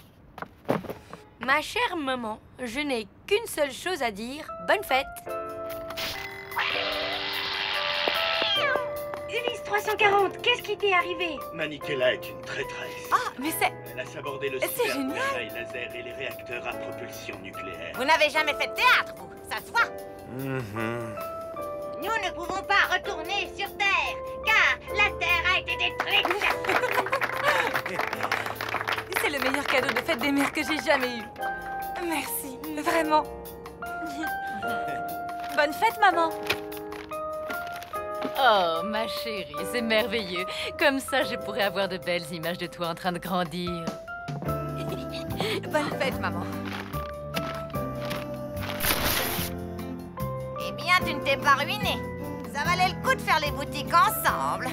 Ma chère maman, je n'ai qu'une seule chose à dire. Bonne fête! 340, qu'est-ce qui t'est arrivé? Manikela est une traîtresse. Ah, mais c'est... Elle a sabordé le C'est super génial. appareil laser et les réacteurs à propulsion nucléaire. Vous n'avez jamais fait de théâtre, vous. Ça se voit. Nous ne pouvons pas retourner sur Terre, car la Terre a été détruite. C'est le meilleur cadeau de fête des mères que j'ai jamais eu. Merci, vraiment. Bonne fête, maman. Oh, ma chérie, c'est merveilleux. Comme ça, je pourrais avoir de belles images de toi en train de grandir. Bonne fête, maman. Eh bien, tu ne t'es pas ruiné. Ça valait le coup de faire les boutiques ensemble.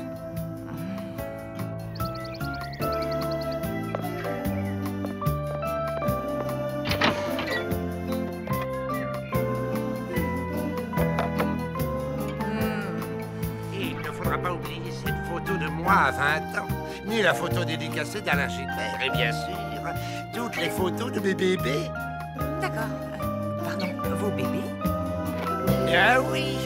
Il ne faudra pas oublier cette photo de moi à 20 ans, ni la photo dédicacée d'Alain Gilbert, et bien sûr, toutes les photos de mes bébés. D'accord. Pardon, vos bébés? Ah oui.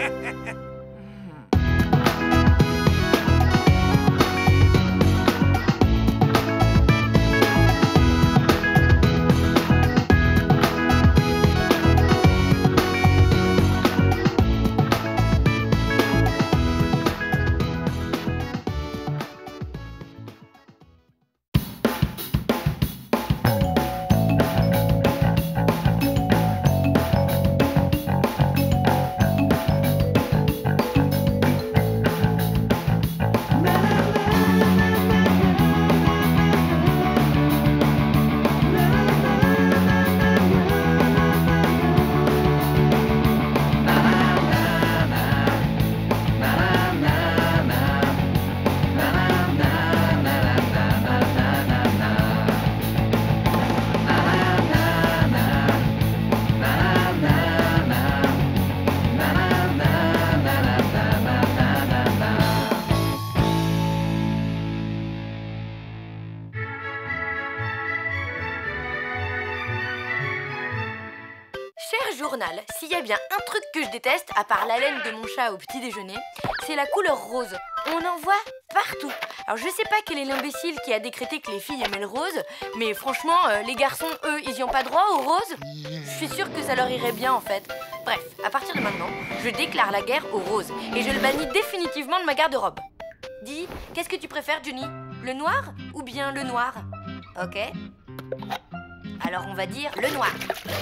Cher journal, s'il y a bien un truc que je déteste, à part l'haleine de mon chat au petit déjeuner, c'est la couleur rose. On en voit partout. Alors je sais pas quel est l'imbécile qui a décrété que les filles aimaient le rose, mais franchement, les garçons, eux, ils y ont pas droit au rose. Je suis sûre que ça leur irait bien en fait. Bref, à partir de maintenant, je déclare la guerre au rose et je le bannis définitivement de ma garde-robe. Dis, qu'est-ce que tu préfères, Johnny? Le noir ou bien le noir? Ok. Alors on va dire le noir.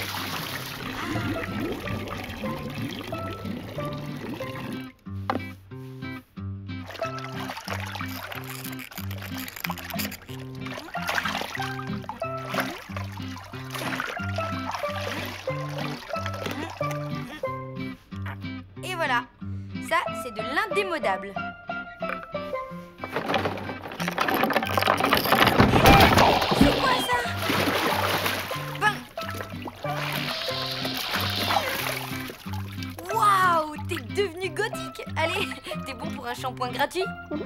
Et voilà, ça c'est de l'indémodable. C'est quoi ça? Waouh, t'es devenu gothique. Allez, t'es bon pour un shampoing gratuit?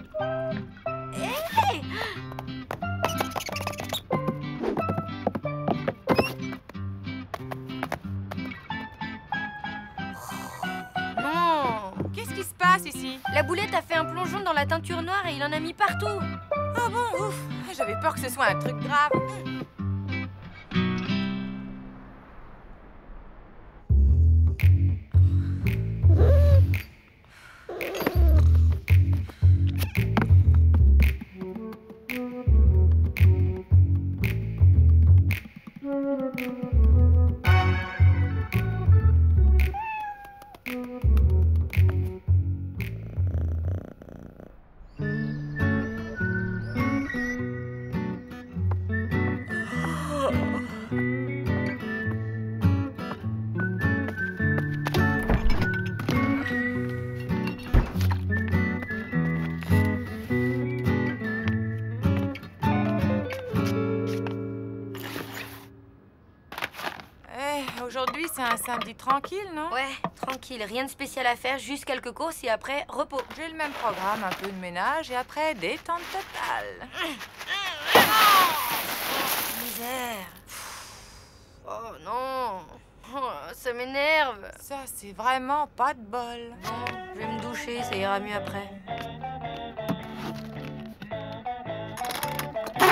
Hey! Non! Qu'est-ce qui se passe ici? La boulette a fait un plongeon dans la teinture noire et il en a mis partout. Ah bon, ouf. J'avais peur que ce soit un truc grave. Aujourd'hui, c'est un samedi tranquille, non? Ouais, tranquille, rien de spécial à faire, juste quelques courses et après, repos. J'ai le même programme, un peu de ménage et après, détente totale. Misère. Oh non. Oh, ça m'énerve. Ça, c'est vraiment pas de bol. Bon, je vais me doucher, ça ira mieux après.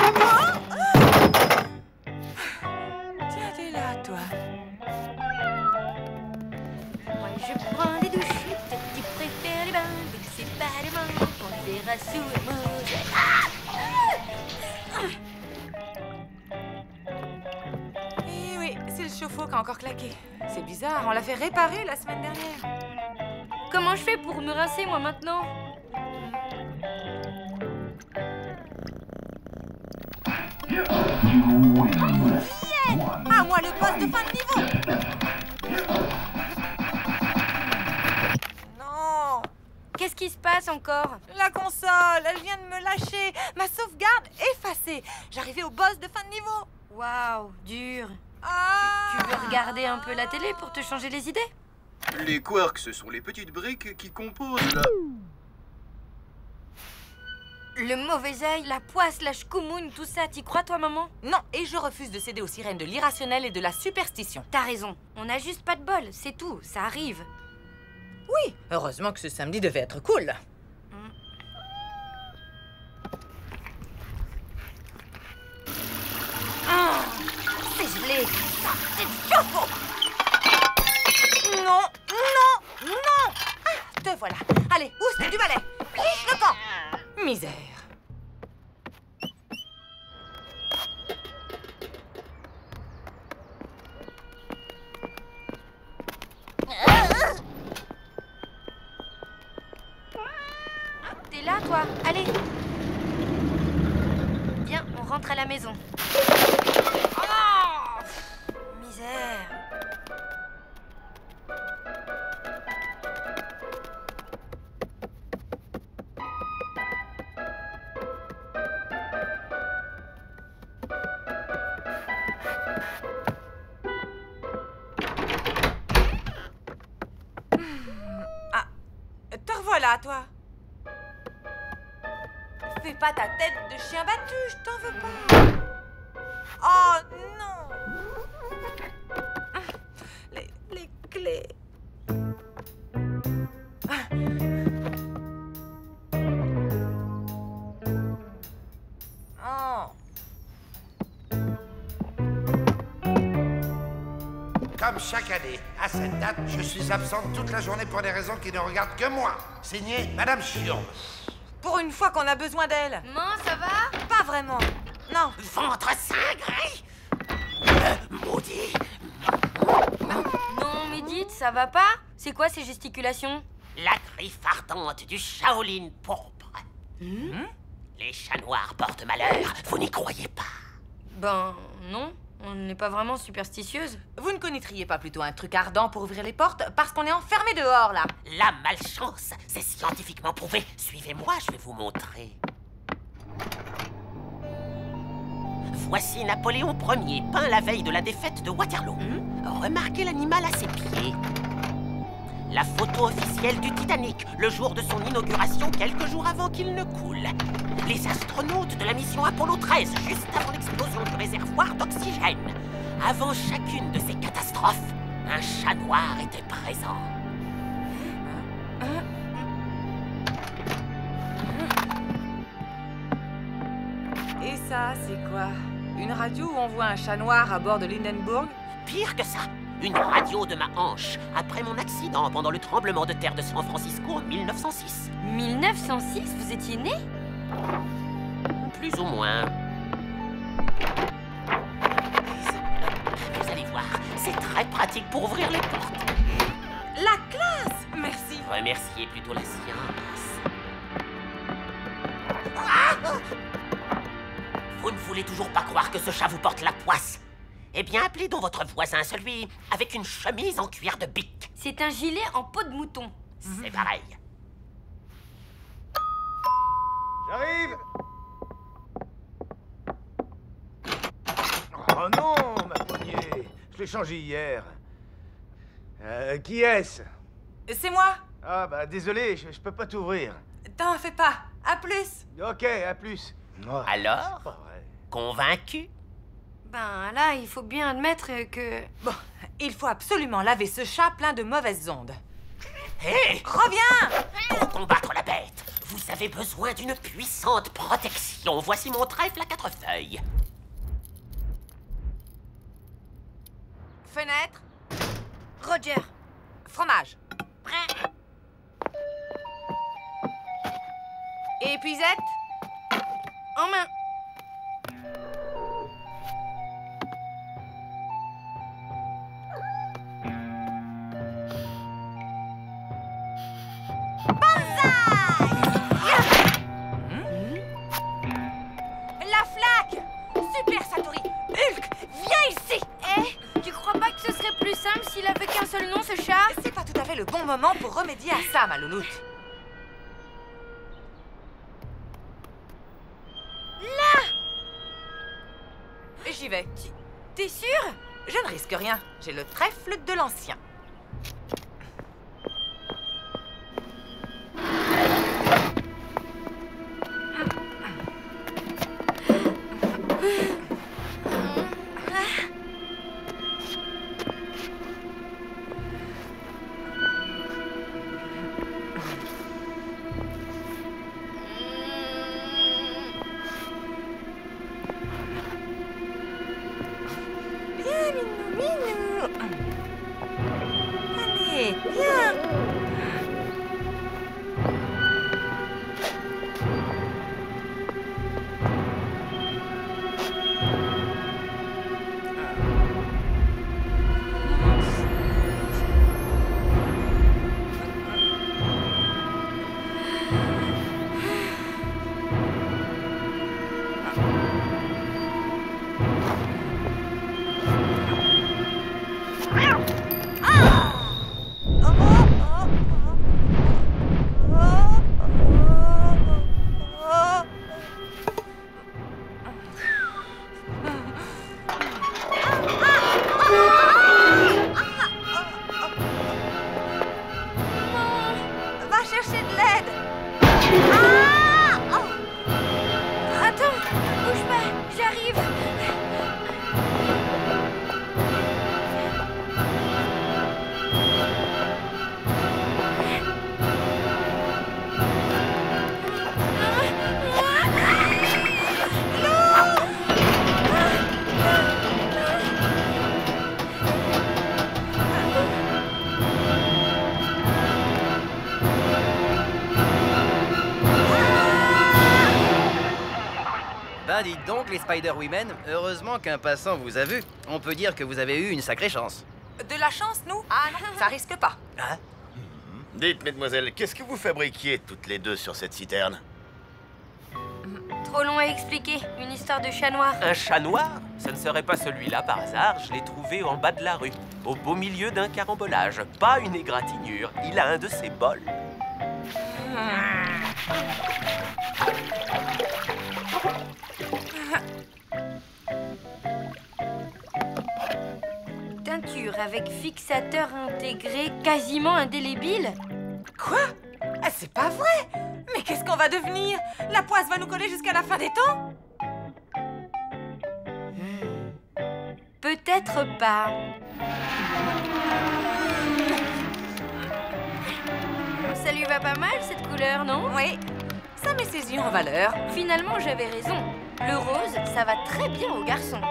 Tiens, t'es là, toi. Moi, je prends des douches. Tu préfères les bains, vu que c'est pas demain qu'on verra sous le mousette. Eh oui, c'est le chauffe-eau qui a encore claqué. C'est bizarre, on l'a fait réparer la semaine dernière. Comment je fais pour me rincer, moi, maintenant? À moi le poste de fin de niveau. Non. Qu'est-ce qui se passe encore? La console, elle vient de me lâcher. Ma sauvegarde effacée. J'arrivais au boss de fin de niveau. Waouh, dur. Ah. Tu veux regarder un peu la télé pour te changer les idées? Les quarks, ce sont les petites briques qui composent la... Le mauvais œil, la poisse, la chkoumoune, tout ça, t'y crois, toi, maman? Non, et je refuse de céder aux sirènes de l'irrationnel et de la superstition. T'as raison, on a juste pas de bol, c'est tout, ça arrive. Oui, heureusement que ce samedi devait être cool. Oh, c'est gelé, c'est du chauffe-eau. Non, non, non. Ah, te voilà. Allez, housse du balai. Liche le camp. Misère. T'es là, toi? Allez. Viens, on rentre à la maison. Oh, misère. Ah, te revoilà, toi. Fais pas ta tête de chien battu, je t'en veux pas. Oh non. Les clés. Oh. Comme chaque année, à cette date, je suis absente toute la journée pour des raisons qui ne regardent que moi. Signé Madame Chion. Pour une fois qu'on a besoin d'elle. Maman, ça va? Pas vraiment. Non. Ventre cingré. Maudit. Non, Médite, ça va pas? C'est quoi ces gesticulations? La griffe ardente du Shaolin pourpre. Les chats noirs portent malheur, vous n'y croyez pas? Ben, non. On n'est pas vraiment superstitieuse. Vous ne connaîtriez pas plutôt un truc ardent pour ouvrir les portes parce qu'on est enfermé dehors, là? La malchance, c'est scientifiquement prouvé. Suivez-moi, je vais vous montrer. Voici Napoléon Ier, peint la veille de la défaite de Waterloo. Remarquez l'animal à ses pieds. La photo officielle du Titanic, le jour de son inauguration, quelques jours avant qu'il ne coule. Les astronautes de la mission Apollo 13, juste avant l'explosion du réservoir d'oxygène. Avant chacune de ces catastrophes, un chat noir était présent. Et ça, c'est quoi? Une radio où on voit un chat noir à bord de l'Hindenburg? Pire que ça, une radio de ma hanche, après mon accident pendant le tremblement de terre de San Francisco en 1906. 1906? Vous étiez né? Plus ou moins. Vous allez voir, c'est très pratique pour ouvrir les portes. La classe! Merci. Remerciez plutôt la science. Vous ne voulez toujours pas croire que ce chat vous porte la poisse? Eh bien, appelez donc votre voisin, celui avec une chemise en cuir de bique. C'est un gilet en peau de mouton. C'est pareil. J'arrive. Oh non, ma poignée. Je l'ai changé hier. Qui est-ce? C'est moi. Ah bah désolé, je peux pas t'ouvrir. T'en fais pas. À plus. Ok, à plus. Oh, Alors, convaincu? Ben là, il faut bien admettre que... Bon, il faut absolument laver ce chat plein de mauvaises ondes. Hé! Reviens! Pour combattre la bête, vous avez avez besoin d'une puissante protection. Voici mon trèfle à 4 feuilles. Fenêtre. Roger. Fromage. Prêt. Épuisette. En main. La flaque. Super, Satori. Hulk, viens ici. Tu crois pas que ce serait plus simple s'il avait qu'un seul nom, ce chat? C'est pas tout à fait le bon moment pour remédier à ça, ma louloute. Là! J'y vais. T'es sûr? Je ne risque rien. J'ai le trèfle de l'ancien. Allez, viens. Va chercher de l'aide. Attends, bouge pas, j'arrive. Ben dites donc les Spider-Women, heureusement qu'un passant vous a vu. On peut dire que vous avez eu une sacrée chance. De la chance, nous? Ah non, ça risque pas. Hein? Dites, mesdemoiselles, qu'est-ce que vous fabriquiez toutes les deux sur cette citerne? Trop long à expliquer, une histoire de chat noir. Un chat noir? Ce ne serait pas celui-là par hasard, je l'ai trouvé en bas de la rue, au beau milieu d'un carambolage. Pas une égratignure, il a un de ses bols. Teinture avec fixateur intégré quasiment indélébile. Quoi? Ah, c'est pas vrai. Mais qu'est-ce qu'on va devenir? La poisse va nous coller jusqu'à la fin des temps? Peut-être pas. Ça lui va pas mal cette couleur, non? Oui, ça met ses yeux en valeur. Finalement, j'avais raison. Le rose, ça va très bien aux garçons.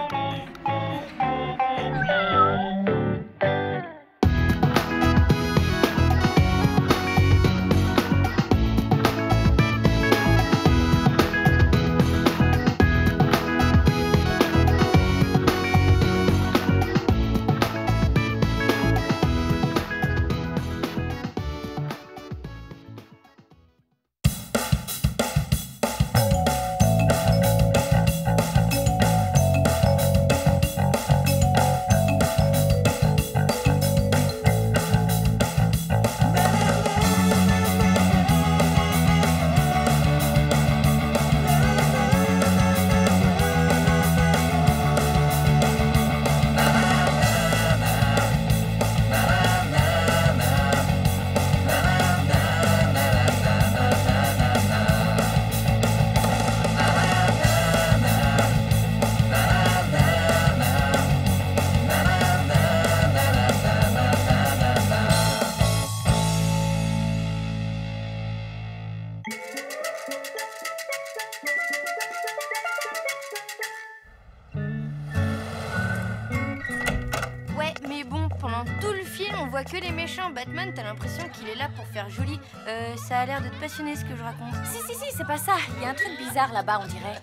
vois que les méchants. Batman, t'as l'impression qu'il est là pour faire joli. Ça a l'air de te passionner ce que je raconte. Si, c'est pas ça. Il y a un truc bizarre là-bas, on dirait.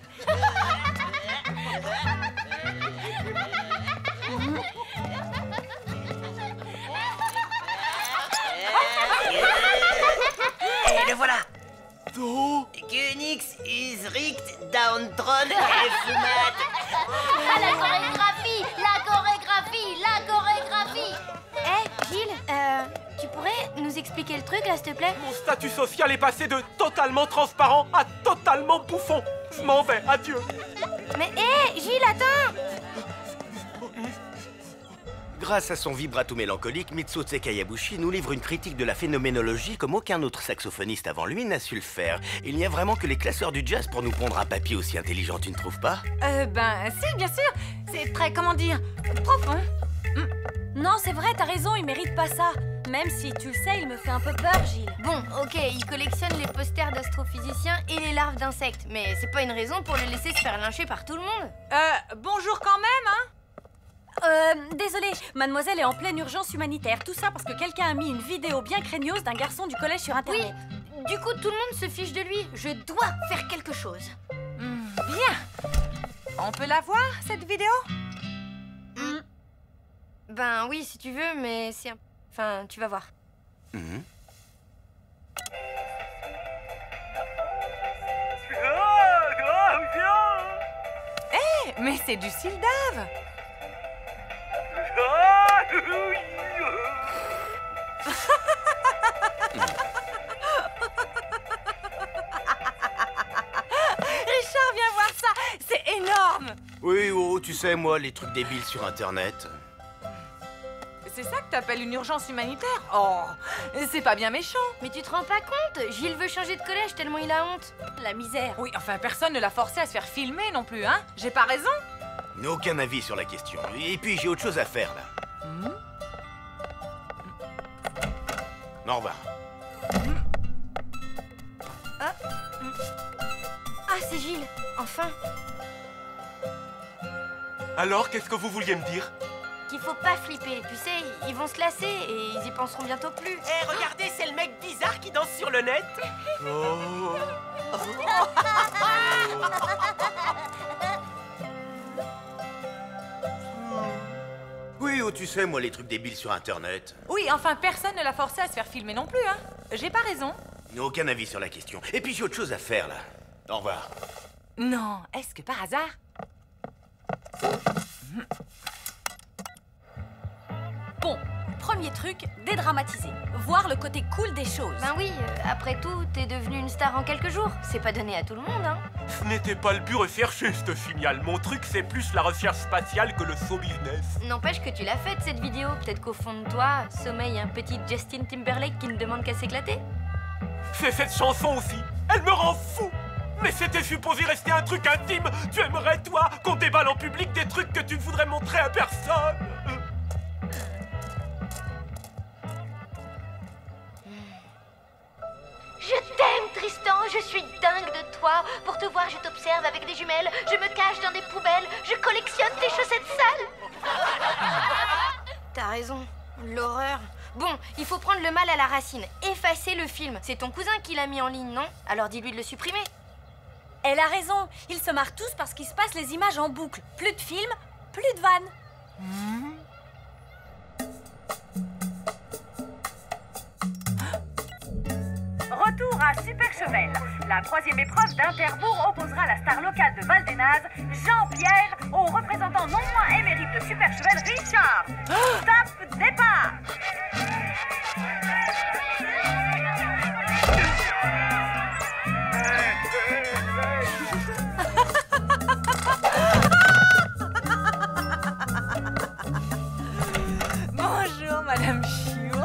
Et le voilà. Kunix is richt downtrodden et fumat. Ah, la chorégraphie. Gilles, tu pourrais nous expliquer le truc là, s'il te plaît? Mon statut social est passé de totalement transparent à totalement bouffon. Je m'en vais, adieu. Mais Gilles, attends. Grâce à son vibrato mélancolique, Mitsutsu Kayabushi nous livre une critique de la phénoménologie comme aucun autre saxophoniste avant lui n'a su le faire. Il n'y a vraiment que les classeurs du jazz pour nous pondre un papier aussi intelligent, tu ne trouves pas? Ben si, bien sûr. C'est très, comment dire, profond. Non, c'est vrai, t'as raison, il mérite pas ça. Même si, tu le sais, il me fait un peu peur, Gilles. Bon, ok, il collectionne les posters d'astrophysiciens et les larves d'insectes. Mais c'est pas une raison pour le laisser se faire lyncher par tout le monde. Bonjour quand même, hein? Désolée, mademoiselle est en pleine urgence humanitaire. Tout ça parce que quelqu'un a mis une vidéo bien craignos d'un garçon du collège sur Internet. Oui, du coup, tout le monde se fiche de lui. Je dois faire quelque chose. Bien. On peut la voir, cette vidéo? Ben oui, si tu veux, mais c'est un... Enfin, tu vas voir. Mais c'est du Sildave. Richard, viens voir ça. C'est énorme. Oui, oh, tu sais, moi, les trucs débiles sur Internet. C'est ça que t'appelles une urgence humanitaire? Oh, c'est pas bien méchant. Mais tu te rends pas compte? Gilles veut changer de collège tellement il a honte. La misère. Oui, enfin, personne ne l'a forcé à se faire filmer non plus, hein? J'ai pas raison? Aucun avis sur la question. Et puis, j'ai autre chose à faire, là. Au revoir. Ah, c'est Gilles. Enfin. Alors, qu'est-ce que vous vouliez me dire? Qu'il faut pas flipper. Tu sais, ils vont se lasser et ils y penseront bientôt plus. Eh, regardez, c'est le mec bizarre qui danse sur le net. Oui, oh, tu sais, moi, les trucs débiles sur Internet. Oui, enfin, personne ne l'a forcé à se faire filmer non plus, hein? J'ai pas raison. Aucun avis sur la question. Et puis, j'ai autre chose à faire, là. Au revoir. Non, est-ce que par hasard... Bon, premier truc, dédramatiser. Voir le côté cool des choses. Ben oui, après tout, t'es devenu une star en quelques jours. C'est pas donné à tout le monde, hein. Ce n'était pas le but recherché, ce final. Mon truc, c'est plus la recherche spatiale que le show business. N'empêche que tu l'as faite, cette vidéo. Peut-être qu'au fond de toi, sommeille un petit Justin Timberlake qui ne demande qu'à s'éclater. C'est cette chanson aussi. Elle me rend fou. Mais c'était supposé rester un truc intime. Tu aimerais, toi, qu'on déballe en public des trucs que tu ne voudrais montrer à personne. Je t'aime, Tristan. Je suis dingue de toi. Pour te voir, je t'observe avec des jumelles. Je me cache dans des poubelles. Je collectionne tes chaussettes sales. T'as raison. L'horreur. Bon, il faut prendre le mal à la racine. Effacer le film. C'est ton cousin qui l'a mis en ligne, non? Alors dis-lui de le supprimer. Elle a raison. Ils se marrent tous parce qu'ils se passent les images en boucle. Plus de films, plus de vannes. Retour à Super Chevel. La troisième épreuve d'Interbourg opposera la star locale de Val-des-Nazes, Jean-Pierre, au représentant non moins émérite de Super Chevel, Richard. Stop, départ. Bonjour, Madame Chion.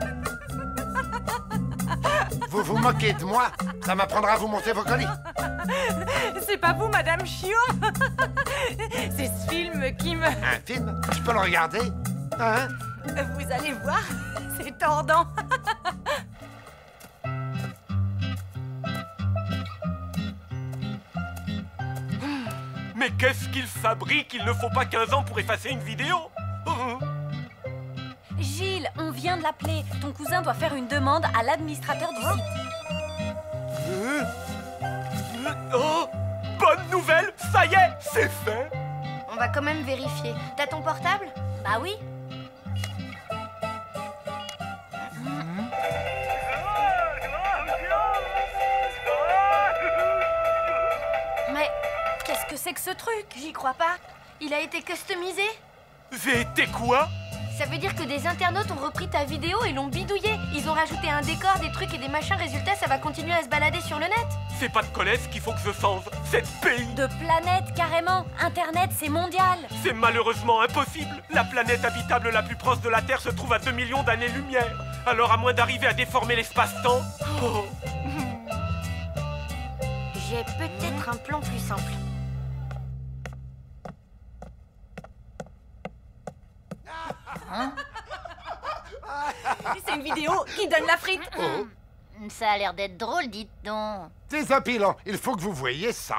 Vous vous moquez de moi? Ça m'apprendra à vous monter vos colis. C'est pas vous, Madame Chion. C'est ce film qui me... Un film? Je peux le regarder? Hein? Vous allez voir, c'est tordant. Mais qu'est-ce qu'il fabrique? Il ne faut pas 15 ans pour effacer une vidéo. Gilles, on vient viens de l'appeler. Ton cousin doit faire une demande à l'administrateur du site. Oh, bonne nouvelle, ça y est, c'est fait. On va quand même vérifier. T'as ton portable? Bah oui. Mais qu'est-ce que c'est que ce truc? J'y crois pas. Il a été customisé? J'ai été quoi? Ça veut dire que des internautes ont repris ta vidéo et l'ont bidouillé. Ils ont rajouté un décor, des trucs et des machins. Résultat, ça va continuer à se balader sur le net. C'est pas de collège qu'il faut que je change, c'est de pays. De planète, carrément. Internet, c'est mondial. C'est malheureusement impossible. La planète habitable la plus proche de la Terre se trouve à 2 millions d'années-lumière. Alors à moins d'arriver à déformer l'espace-temps... Oh. J'ai peut-être un plan plus simple. C'est une vidéo qui donne la frite. Ça a l'air d'être drôle, dites donc. Désopilant, il faut que vous voyiez ça.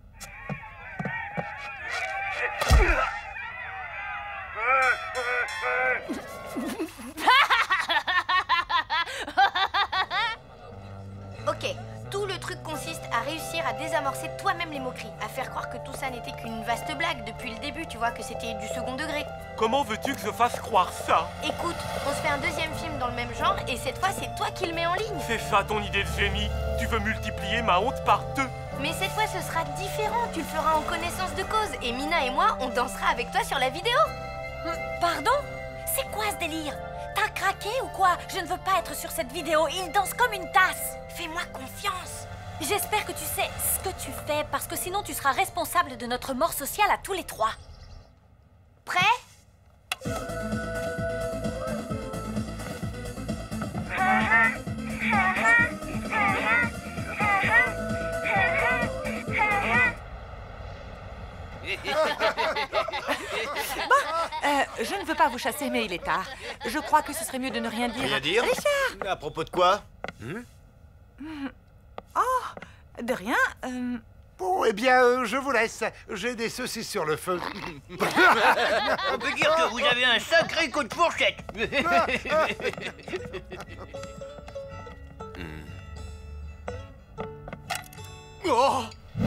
Ok, tout le truc consiste à réussir à désamorcer toi-même les moqueries, à faire croire que tout ça n'était qu'une vaste blague depuis le début, tu vois, que c'était du second degré. Comment veux-tu que je fasse croire ça? Écoute, on se fait un deuxième film dans le même genre et cette fois c'est toi qui le mets en ligne. C'est ça ton idée de génie? Tu veux multiplier ma honte par 2? Mais cette fois ce sera différent, tu le feras en connaissance de cause et Mina et moi on dansera avec toi sur la vidéo. Pardon? C'est quoi ce délire? T'as craqué ou quoi? Je ne veux pas être sur cette vidéo, il danse comme une tasse. Fais-moi confiance. J'espère que tu sais ce que tu fais, parce que sinon tu seras responsable de notre mort sociale à tous les trois. Prêt? Je ne veux pas vous chasser, mais il est tard. Je crois que ce serait mieux de ne rien dire. Rien dire? Richard! À propos de quoi? Oh, de rien. Bon, eh bien, je vous laisse. J'ai des saucisses sur le feu. On peut dire que vous avez un sacré coup de fourchette. Oh!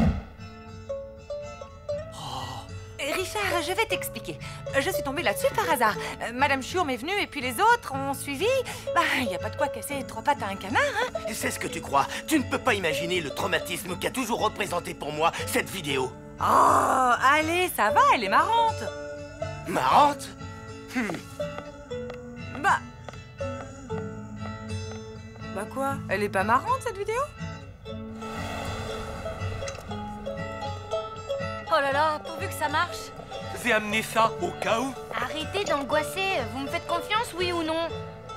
Richard, je vais t'expliquer. Je suis tombée là-dessus par hasard. Madame Chiourme est venue et puis les autres ont suivi. Bah, il n'y a pas de quoi casser 3 pattes à un canard, hein. C'est ce que tu crois. Tu ne peux pas imaginer le traumatisme qu'a toujours représenté pour moi cette vidéo. Oh, allez, ça va, elle est marrante. Marrante? Bah quoi? Elle est pas marrante, cette vidéo? Oh là là, pourvu que ça marche. J'ai amené ça au cas où. Arrêtez d'angoisser, vous me faites confiance, oui ou non?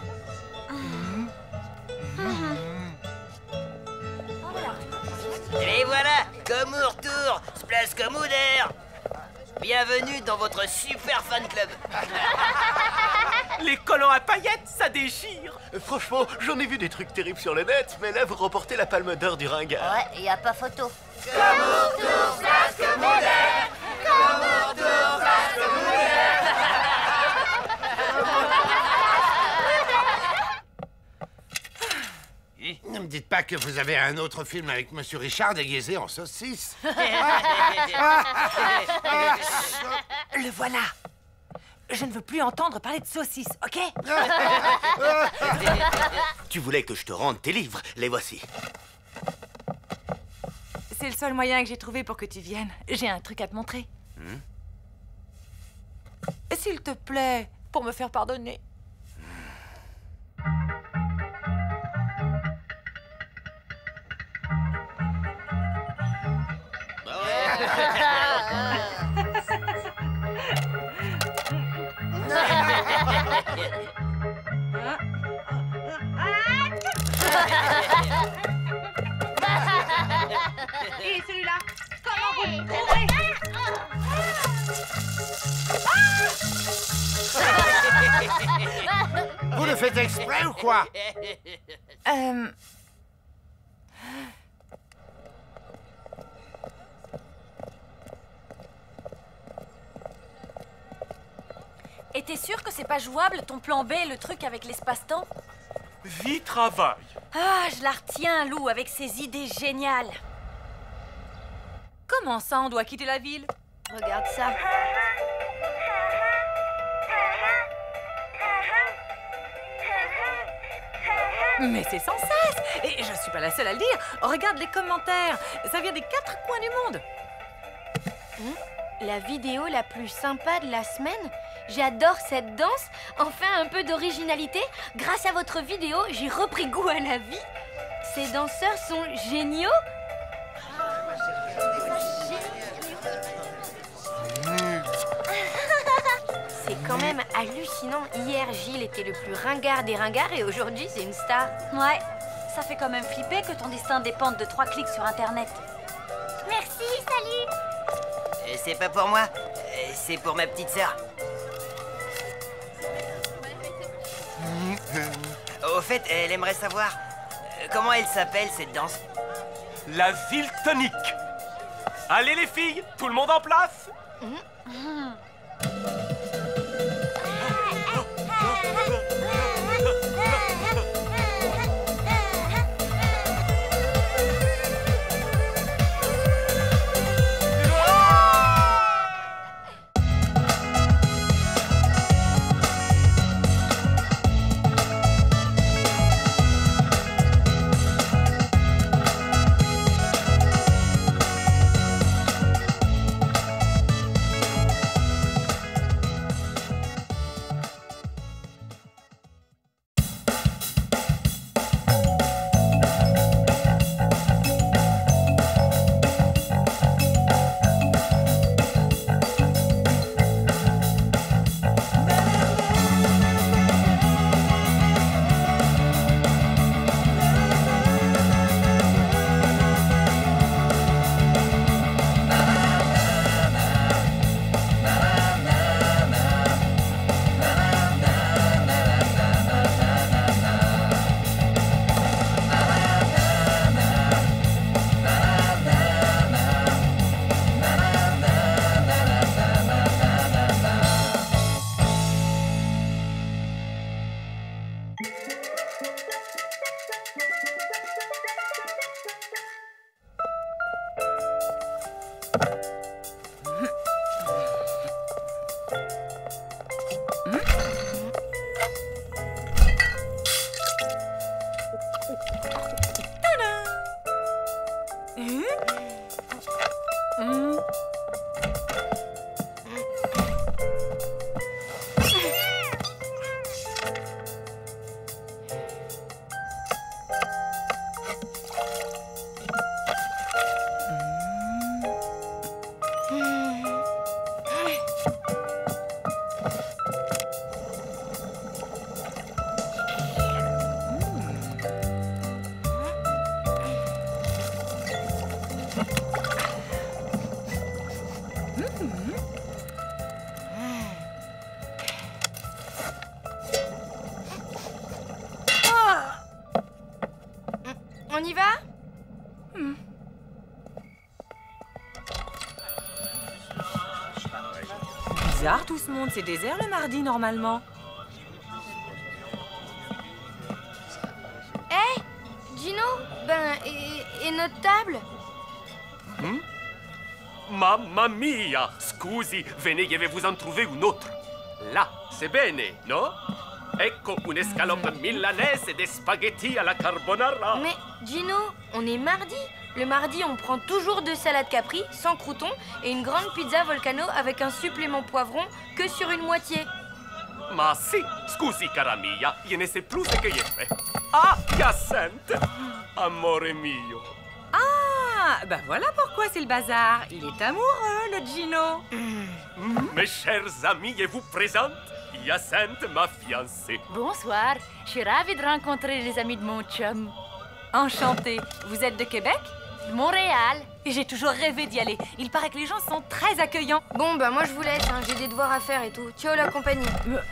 Et voilà, comme au retour, se place comme au d'air. Bienvenue dans votre super fan club. Les collants à paillettes, ça déchire. Franchement, j'en ai vu des trucs terribles sur le net, mais là, vous remportez la palme d'or du ringard. Ouais, y a pas photo. Comme au retour, place comme au d'air. Comme au retour, place comme au d'air. Ne me dites pas que vous avez un autre film avec Monsieur Richard déguisé en saucisse. Le voilà. Je ne veux plus entendre parler de saucisses, ok? Tu voulais que je te rende tes livres, les voici. C'est le seul moyen que j'ai trouvé pour que tu viennes. J'ai un truc à te montrer. S'il te plaît, pour me faire pardonner. Et celui-là, comment vous le trouvez? Vous le faites exprès ou quoi? Et t'es sûr que c'est pas jouable, ton plan B, le truc avec l'espace-temps? Vie-travail. Ah, je la retiens, Lou, avec ses idées géniales. Comment ça, on doit quitter la ville? Regarde ça. Mais c'est sans cesse! Et je suis pas la seule à le dire. Regarde les commentaires. Ça vient des 4 coins du monde. La vidéo la plus sympa de la semaine? J'adore cette danse. Enfin, un peu d'originalité. Grâce à votre vidéo, j'ai repris goût à la vie. Ces danseurs sont géniaux. C'est quand même hallucinant. Hier, Gilles était le plus ringard des ringards et aujourd'hui, c'est une star. Ouais, ça fait quand même flipper que ton destin dépende de 3 clics sur Internet. Merci, salut. C'est pas pour moi, c'est pour ma petite sœur. Au fait, elle aimerait savoir comment elle s'appelle cette danse. La ville tonique. Allez les filles, tout le monde en place? On y va? Bizarre tout ce monde, c'est désert le mardi normalement. Hé, Gino, et notre table? Mamma mia! Scusi, venez, je vais vous en trouver une autre. Là, c'est bene, no? Ecco une scalope milanaise et des spaghettis à la carbonara. Mais, Gino, on est mardi. Le mardi, on prend toujours 2 salades Capri, sans croûtons, et une grande pizza Volcano avec un supplément poivron que sur une moitié. Ma si, scusi cara mia, je ne sais plus ce que j'ai fait. Ah, Hyacinthe! Amore mio. Ah, bah voilà pourquoi c'est le bazar. Il est amoureux, le Gino. Mes chers amis, je vous présente Hyacinthe, ma fiancée. Bonsoir, je suis ravie de rencontrer les amis de mon chum. Enchantée. Vous êtes de Québec? De Montréal. J'ai toujours rêvé d'y aller. Il paraît que les gens sont très accueillants. Bon, bah moi je vous laisse, hein. J'ai des devoirs à faire et tout. Ciao la compagnie.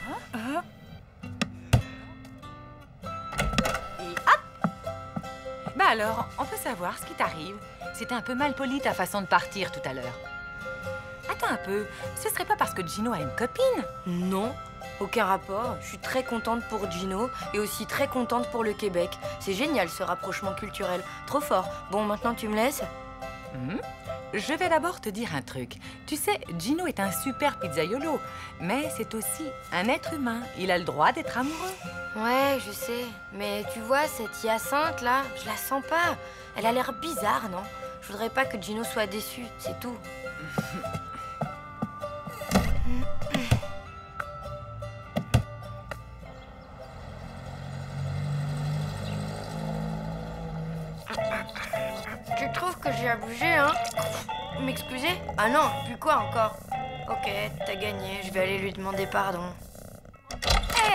Et hop! Bah alors, on peut savoir ce qui t'arrive. C'était un peu mal poli ta façon de partir tout à l'heure. calme-toi un peu. Ce serait pas parce que Gino a une copine? Non, aucun rapport. Je suis très contente pour Gino et aussi très contente pour le Québec. C'est génial ce rapprochement culturel. Trop fort. Bon, maintenant tu me laisses? Je vais d'abord te dire un truc. Tu sais, Gino est un super pizzaiolo, mais c'est aussi un être humain. Il a le droit d'être amoureux. Ouais, je sais. Mais tu vois, cette Hyacinthe là, je la sens pas. Elle a l'air bizarre, non? Je voudrais pas que Gino soit déçu, c'est tout. Tu trouves que j'ai abusé, hein? M'excuser? Ah non, puis quoi encore? Ok, t'as gagné, je vais aller lui demander pardon. Eh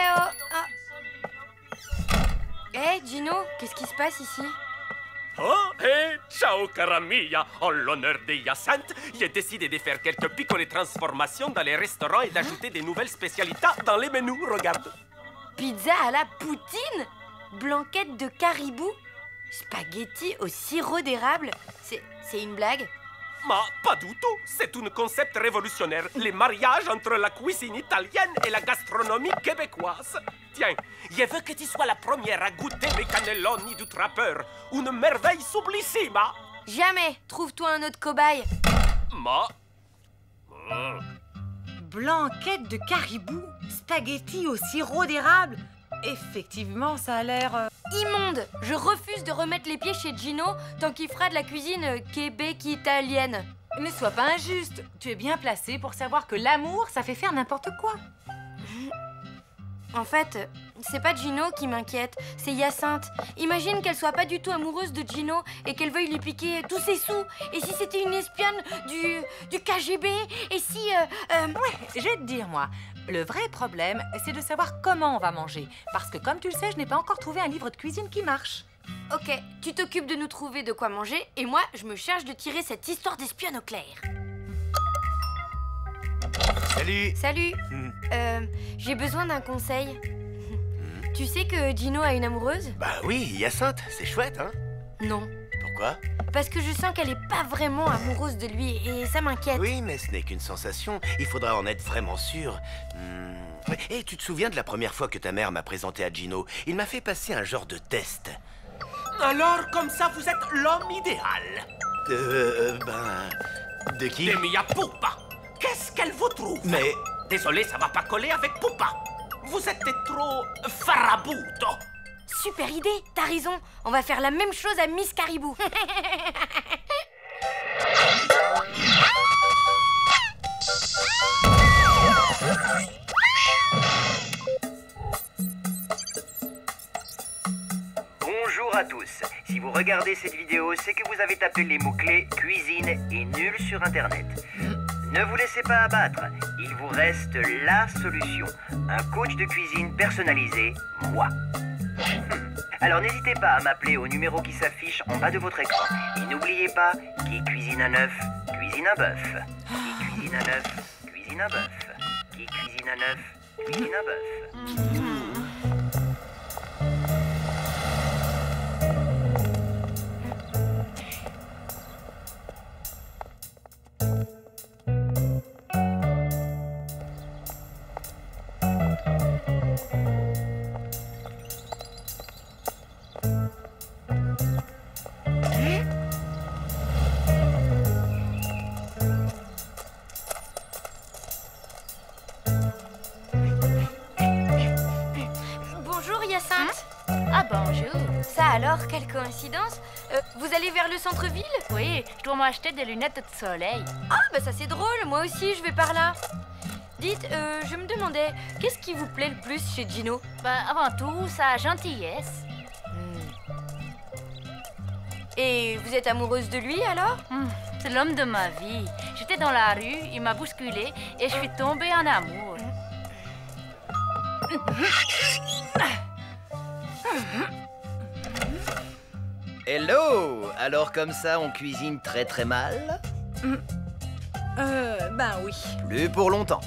oh! Eh, Gino, qu'est-ce qui se passe ici? Oh, et ciao cara mia! En l'honneur de Hyacinthe, j'ai décidé de faire quelques piccole transformations dans les restaurants et d'ajouter des nouvelles spécialités dans les menus, regarde. Pizza à la poutine? Blanquette de caribou? Spaghetti au sirop d'érable? C'est une blague? Mais pas du tout, c'est un concept révolutionnaire, les mariages entre la cuisine italienne et la gastronomie québécoise. Tiens, je veux que tu sois la première à goûter mes cannelloni du trappeur, une merveille sublissime. Jamais. Trouve-toi un autre cobaye. Blanquette de caribou, spaghetti au sirop d'érable. Effectivement, ça a l'air... immonde. Je refuse de remettre les pieds chez Gino tant qu'il fera de la cuisine québec-italienne. Ne sois pas injuste. Tu es bien placé pour savoir que l'amour, ça fait faire n'importe quoi. En fait, c'est pas Gino qui m'inquiète, c'est Hyacinthe. Imagine qu'elle soit pas du tout amoureuse de Gino et qu'elle veuille lui piquer tous ses sous. Et si c'était une espionne du KGB? Et si... Ouais, je vais te dire, moi. Le vrai problème, c'est de savoir comment on va manger. Parce que, comme tu le sais, je n'ai pas encore trouvé un livre de cuisine qui marche. Ok, tu t'occupes de nous trouver de quoi manger et moi, je me charge de tirer cette histoire d'espionne au clair. Salut. Salut. J'ai besoin d'un conseil. Tu sais que Gino a une amoureuse? Bah oui, Hyacinthe, c'est chouette, hein? Non. Pourquoi? Parce que je sens qu'elle est pas vraiment amoureuse de lui et ça m'inquiète. Oui, mais ce n'est qu'une sensation. Il faudra en être vraiment sûr. Et tu te souviens de la première fois que ta mère m'a présenté à Gino? Il m'a fait passer un genre de test. Alors, comme ça, vous êtes l'homme idéal. De qui? De Mia Pupa. Qu'est-ce qu'elle vous trouve? Mais... Désolé, ça va pas coller avec Pupa. Vous êtes trop farabuto. Super idée, t'as raison. On va faire la même chose à Miss Caribou. Bonjour à tous. Si vous regardez cette vidéo, c'est que vous avez tapé les mots-clés cuisine et nul sur Internet. Ne vous laissez pas abattre. Il vous reste la solution. Un coach de cuisine personnalisé, moi. Alors n'hésitez pas à m'appeler au numéro qui s'affiche en bas de votre écran. Et n'oubliez pas, qui cuisine un œuf, cuisine un bœuf. Qui cuisine un œuf, cuisine un bœuf. Qui cuisine un œuf, cuisine un bœuf. Alors, quelle coïncidence. Vous allez vers le centre-ville? Oui, je dois m'acheter des lunettes de soleil. Ah, bah ça c'est drôle, moi aussi je vais par là. Dites, je me demandais, qu'est-ce qui vous plaît le plus chez Gino? Bah, avant tout, sa gentillesse. Et vous êtes amoureuse de lui alors? C'est l'homme de ma vie. J'étais dans la rue, il m'a bousculé et je suis tombée en amour. Hello! Alors comme ça, on cuisine très très mal? Ben oui. Plus pour longtemps.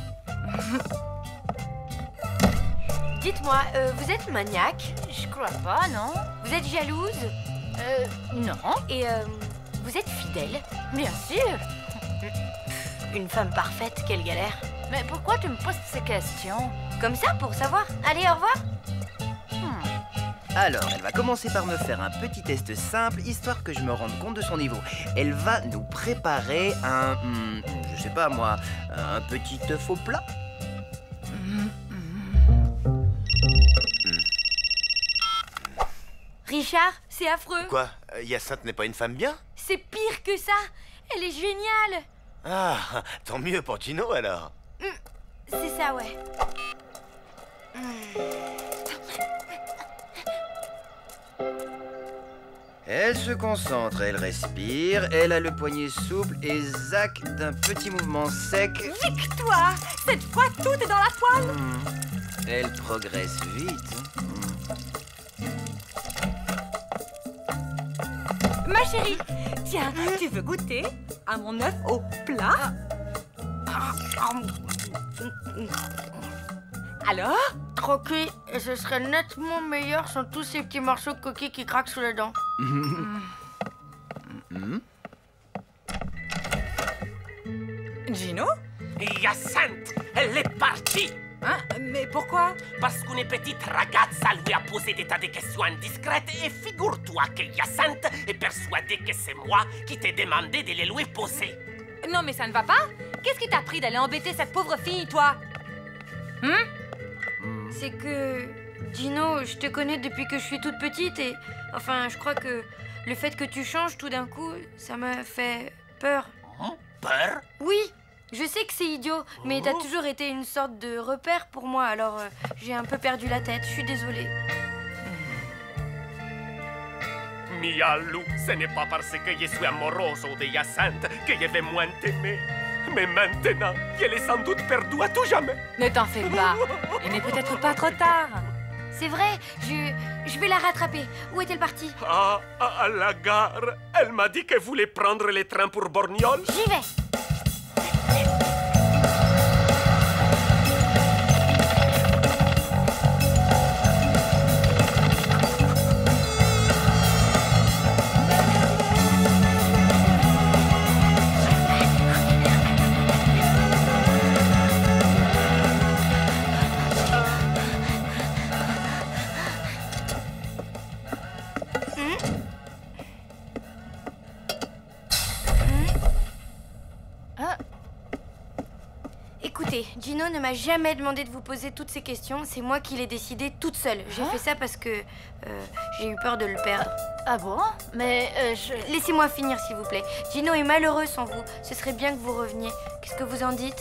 Dites-moi, vous êtes maniaque? Je crois pas, non. Vous êtes jalouse? Non. Et vous êtes fidèle? Bien sûr. Une femme parfaite, quelle galère. Mais pourquoi tu me poses ces questions? Comme ça, pour savoir. Allez, au revoir. Alors, elle va commencer par me faire un petit test simple, histoire que je me rende compte de son niveau. Elle va nous préparer un... je sais pas moi, un petit œuf au plat. Richard, c'est affreux. Quoi? Hyacinthe n'est pas une femme bien? C'est pire que ça. Elle est géniale. Ah, tant mieux pour Gino alors. C'est ça, ouais. Elle se concentre, elle respire, elle a le poignet souple et zac d'un petit mouvement sec. Victoire! Cette fois, tout est dans la poêle. Elle progresse vite. Ma chérie, tiens, tu veux goûter à mon œuf au plat? Alors? Croquer, et ce serait nettement meilleur sans tous ces petits morceaux de coquille qui craquent sous les dents. Gino? Hyacinthe, elle est partie. Hein? Mais pourquoi? Parce qu'une petite ragazza lui a posé des tas de questions indiscrètes et figure-toi que Hyacinthe est persuadée que c'est moi qui t'ai demandé de les lui poser. Non, mais ça ne va pas? Qu'est-ce qui t'a pris d'aller embêter cette pauvre fille, toi? C'est que... Gino, je te connais depuis que je suis toute petite et... Enfin, je crois que le fait que tu changes tout d'un coup, ça m'a fait peur. Peur? Oui, je sais que c'est idiot, mais t'as toujours été une sorte de repère pour moi, alors j'ai un peu perdu la tête, je suis désolée. Miaou, ce n'est pas parce que je suis amoroso de Hyacinthe que je vais moins t'aimer. Mais maintenant, elle est sans doute perdue à tout jamais. Ne t'en fais pas, il n'est peut-être pas trop tard. C'est vrai, je vais la rattraper. Où est-elle partie? Ah, à la gare. Elle m'a dit qu'elle voulait prendre les trains pour Borgnole. J'y vais. Écoutez, Gino ne m'a jamais demandé de vous poser toutes ces questions. C'est moi qui l'ai décidé toute seule. J'ai fait ça parce que j'ai eu peur de le perdre. Ah bon? Mais Laissez-moi finir, s'il vous plaît. Gino est malheureux sans vous. Ce serait bien que vous reveniez. Qu'est-ce que vous en dites?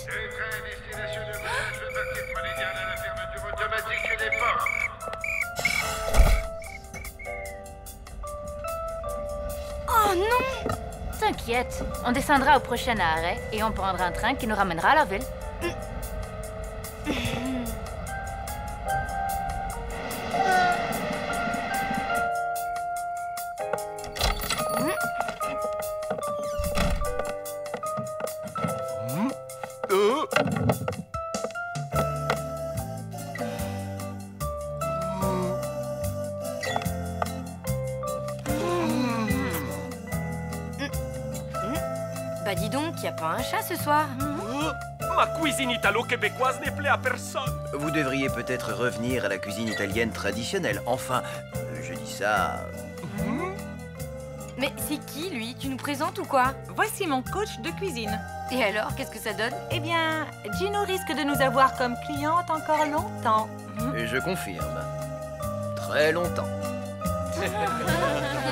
Oh non! T'inquiète, on descendra au prochain arrêt et on prendra un train qui nous ramènera à la ville. Bah dis donc, y a pas un chat ce soir? Ma cuisine italo-québécoise n'est plaît à personne. Vous devriez peut-être revenir à la cuisine italienne traditionnelle. Enfin, je dis ça... Mais c'est qui, lui? Tu nous présentes ou quoi? Voici mon coach de cuisine. Et alors, qu'est-ce que ça donne? Eh bien, Gino risque de nous avoir comme cliente encore longtemps. Et je confirme. Très longtemps.